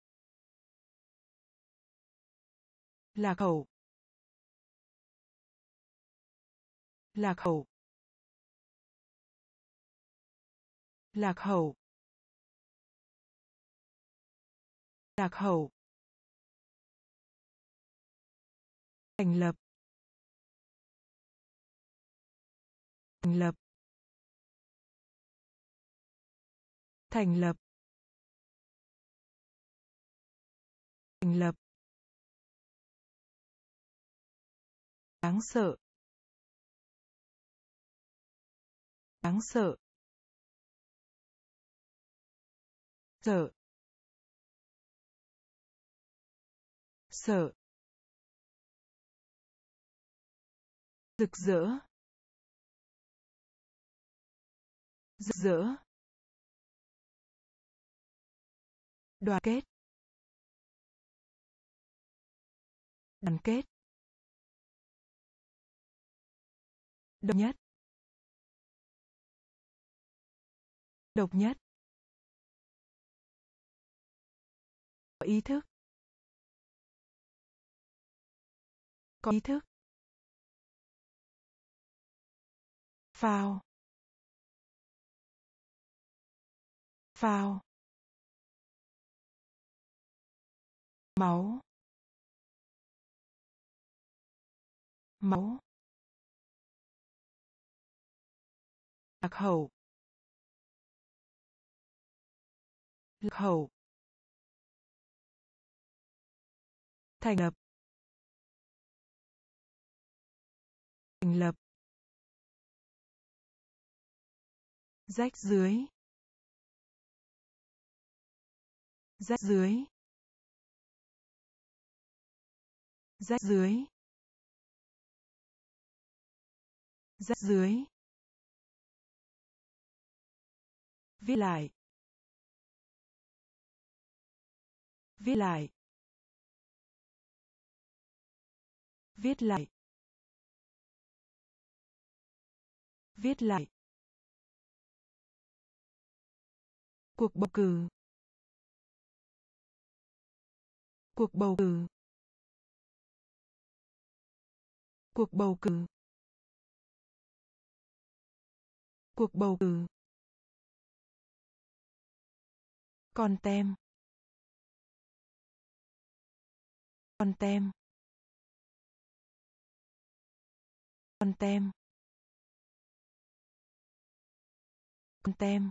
Speaker 1: Lạc hậu. Lạc hậu. Lạc hậu. Lạc hậu. Thành lập. Thành lập. Thành lập. Thành lập. Đáng sợ. Đáng sợ. Sợ. Sợ. Rực rỡ. Rực rỡ. Đoàn kết. Đoàn kết. Độc nhất. Độc nhất. Có ý thức. Có ý thức. Phao. Phao. Máu. Máu. Lạc hậu. Lạc hậu. Thành lập. Thành lập. Rách rưới. Rách rưới. Rách rưới. Rách rưới. Viết lại. Viết lại. Viết lại. Viết lại. Cuộc bầu cử. Cuộc bầu cử. Cuộc bầu cử. Cuộc bầu cử. Con tem. Con tem. Con tem. Con tem.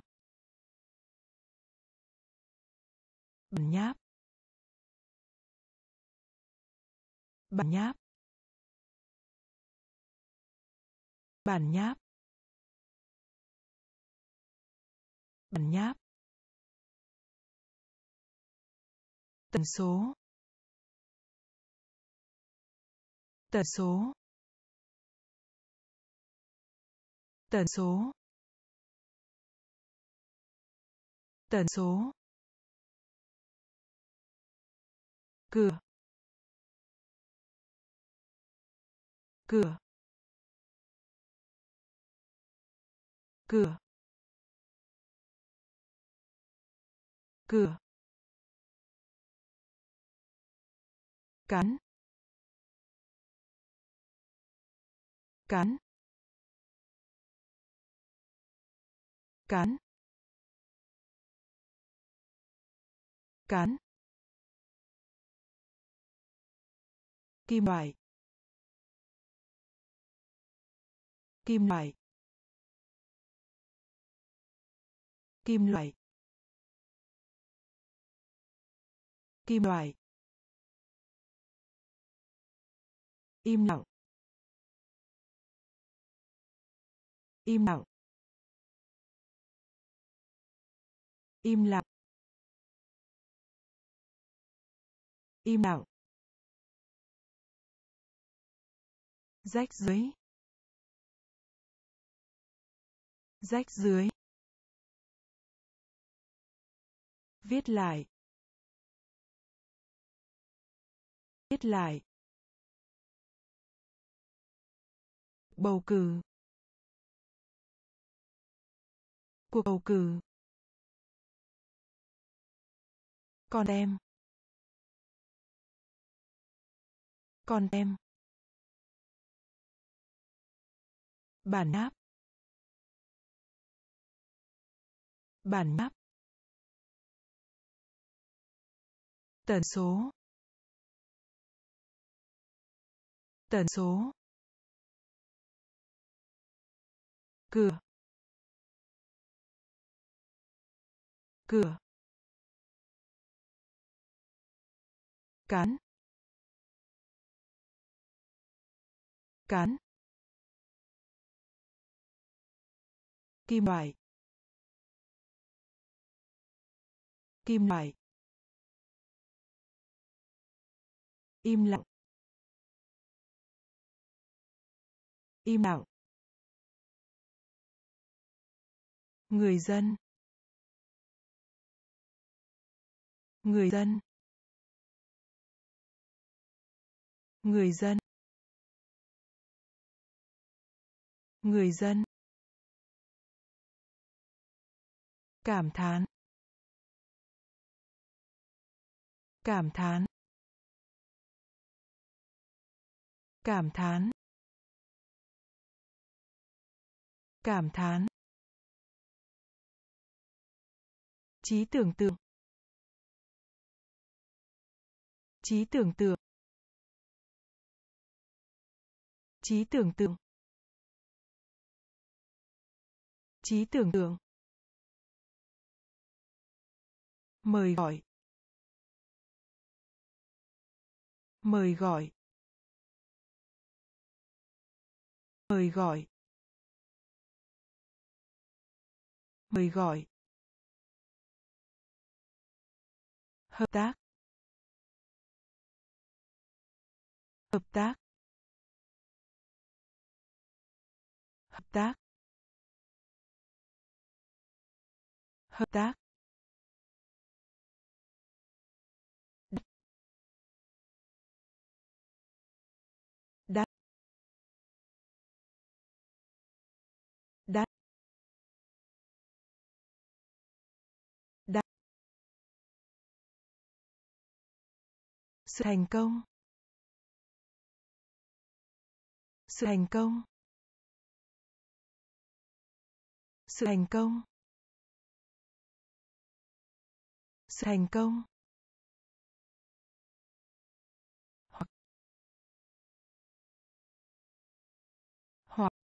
Speaker 1: Bản nháp. Bản nháp. Bản nháp. Bản nháp. Tần số. Tần số. Tần số. Tần số. Cửa. Cửa. Cửa. Cửa. Cắn. Cắn. Cắn. Cắn. Kim loại. Kim loại. Kim loại. Kim loại. Im lặng. Im lặng. Im lặng. Im lặng. Rách rưới. Rách rưới. Viết lại. Viết lại. Bầu cử. Cuộc bầu cử. Con em. Con em. Bản nháp. Bản nháp. Tần số. Tần số. Cửa. Cửa. Cán. Cán. Kim loại. Kim loại. Im lặng. Im lặng. Người dân. Người dân. Người dân. Người dân. Cảm thán. Cảm thán. Cảm thán. Cảm thán. Trí tưởng tượng. Trí tưởng tượng. Trí tưởng tượng. Trí tưởng tượng. Mời gọi. Mời gọi. Mời gọi. Mời gọi. Hợp tác. Hợp tác. Hợp tác. Hợp tác. Đắt. Đắt. Đắt. Sự thành công. Sự thành công. Sự thành công. Sự thành công. Hoặc. Hoặc.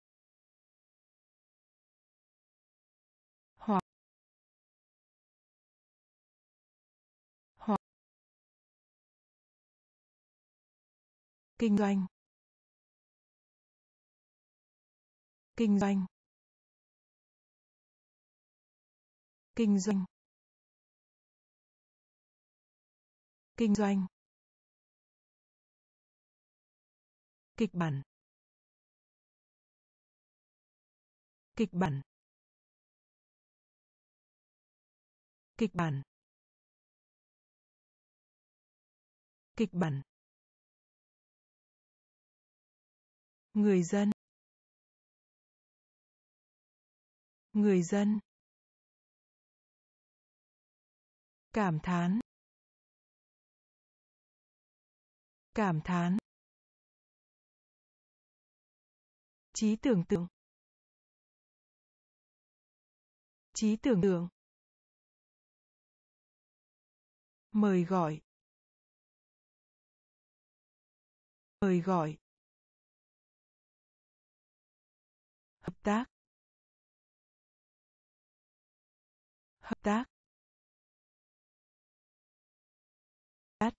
Speaker 1: Hoặc. Hoặc. Kinh doanh. Kinh doanh. Kinh doanh. Kinh doanh. Kịch bản. Kịch bản. Kịch bản. Kịch bản. Người dân. Người dân. Cảm thán. Cảm thán. Trí tưởng tượng. Trí tưởng tượng. Mời gọi. Mời gọi. Hợp tác. Hợp tác. Đắt.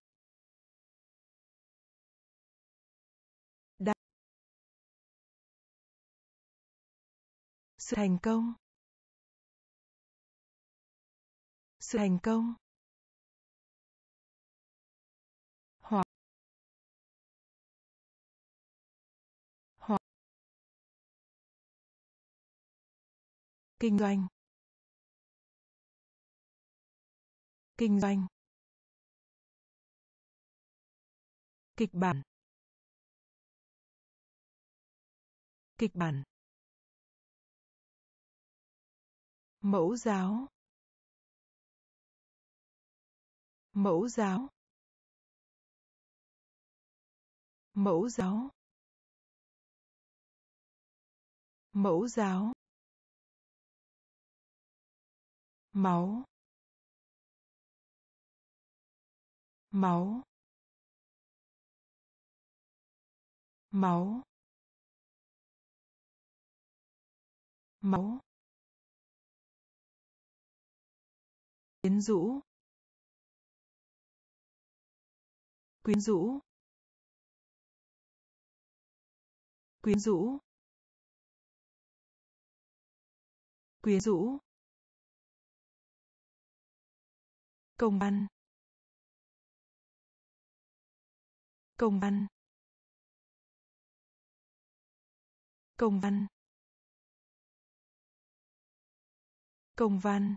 Speaker 1: Đắt. Sự thành công. Sự thành công. Hoặc. Hoặc. Kinh doanh. Kinh doanh. Kịch bản. Kịch bản. Mẫu giáo. Mẫu giáo. Mẫu giáo. Mẫu giáo. Máu. máu, máu, máu, quyến rũ, quyến rũ, quyến rũ, quyến rũ, công văn, công văn, công văn, công văn,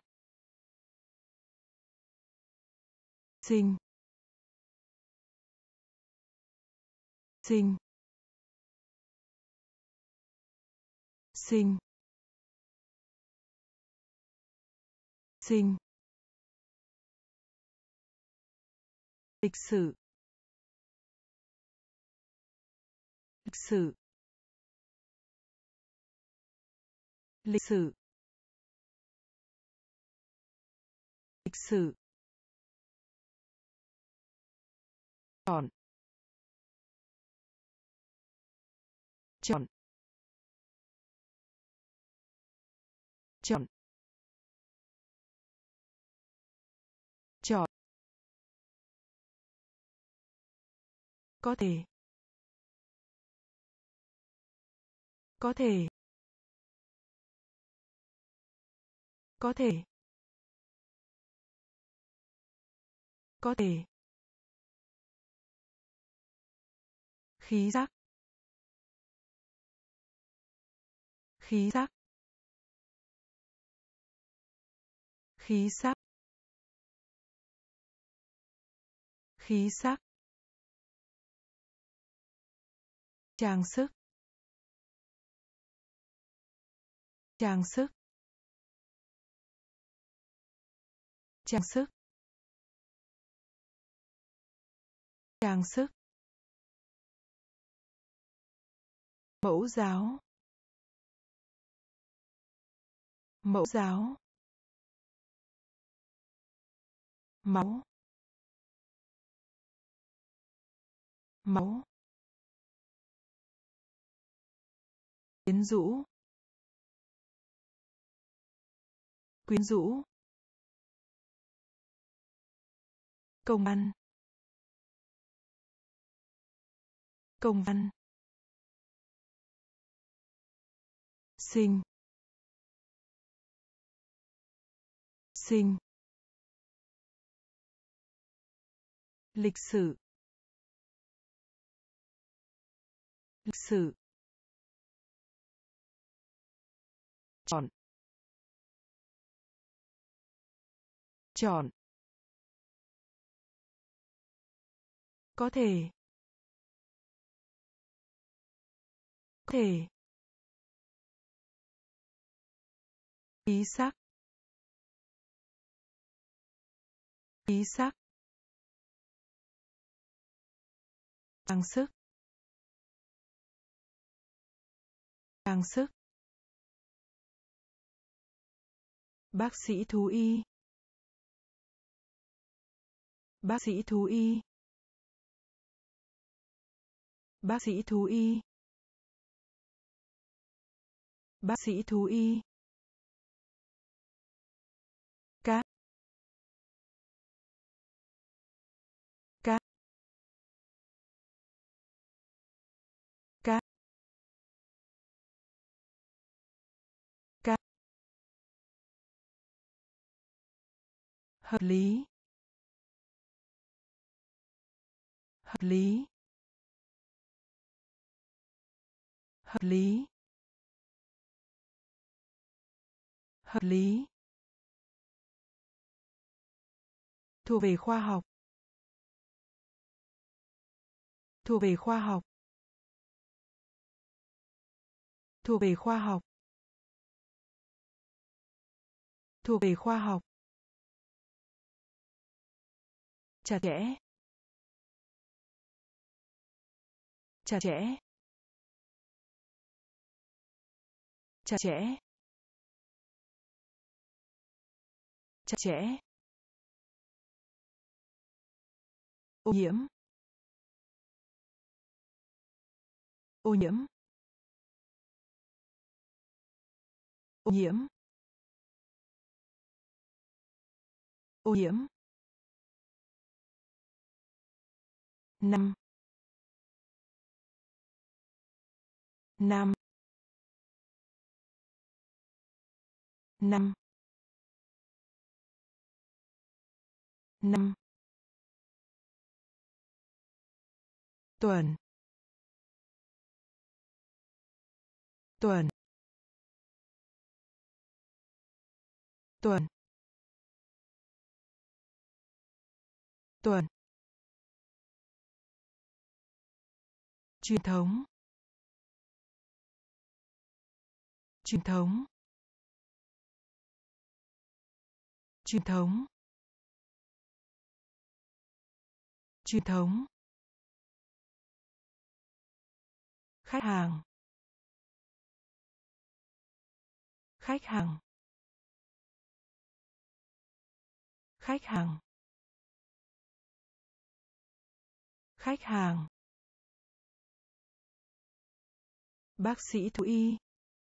Speaker 1: sinh, sinh, sinh, sinh, lịch sử, lịch sử, lịch sử, lịch sử, chọn, chọn, chọn, chọn, có thể, có thể, có thể, có thể, khí sắc, khí sắc, khí sắc, khí sắc, trang sức, trang sức, trang sức, trang sức, mẫu giáo, mẫu giáo, máu, máu, quyến rũ, quyến rũ, công văn, công văn, sinh, sinh, lịch sử, lịch sử, chọn, chọn, có thể, có thể, khí sắc, khí sắc, trang sức, trang sức, bác sĩ thú y, bác sĩ thú y, bác sĩ thú y, bác sĩ thú y, cá, cá, cá, cá, hợp lý, hợp lý, hợp lý, hợp lý, thuộc về khoa học, thuộc về khoa học, thuộc về khoa học, thuộc về khoa học, chặt chẽ, chặt chẽ, chặt chẽ, chặt chẽ, ô nhiễm, ô nhiễm, ô nhiễm, ô nhiễm, năm, năm, năm, năm, tuần, tuần, tuần, tuần, truyền thống, truyền thống, truyền thống, truyền thống, khách hàng, khách hàng, khách hàng, khách hàng, bác sĩ thú y,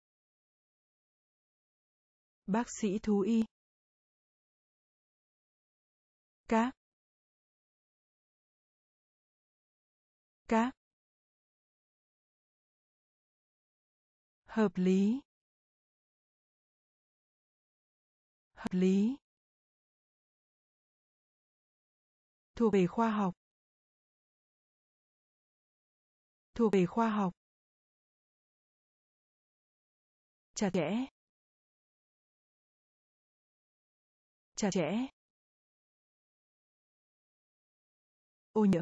Speaker 1: bác sĩ thú y, các, các, hợp lý, hợp lý, thuộc về khoa học, thuộc về khoa học, chặt chẽ, chặt chẽ, ô nhiễm,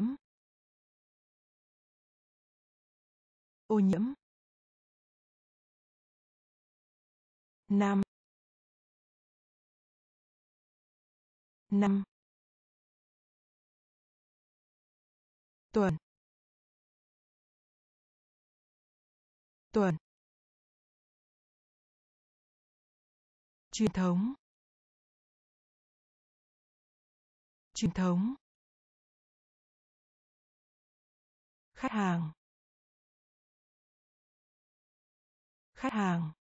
Speaker 1: ô nhiễm, năm, năm, tuần, tuần, truyền thống, truyền thống, khách hàng, khách hàng,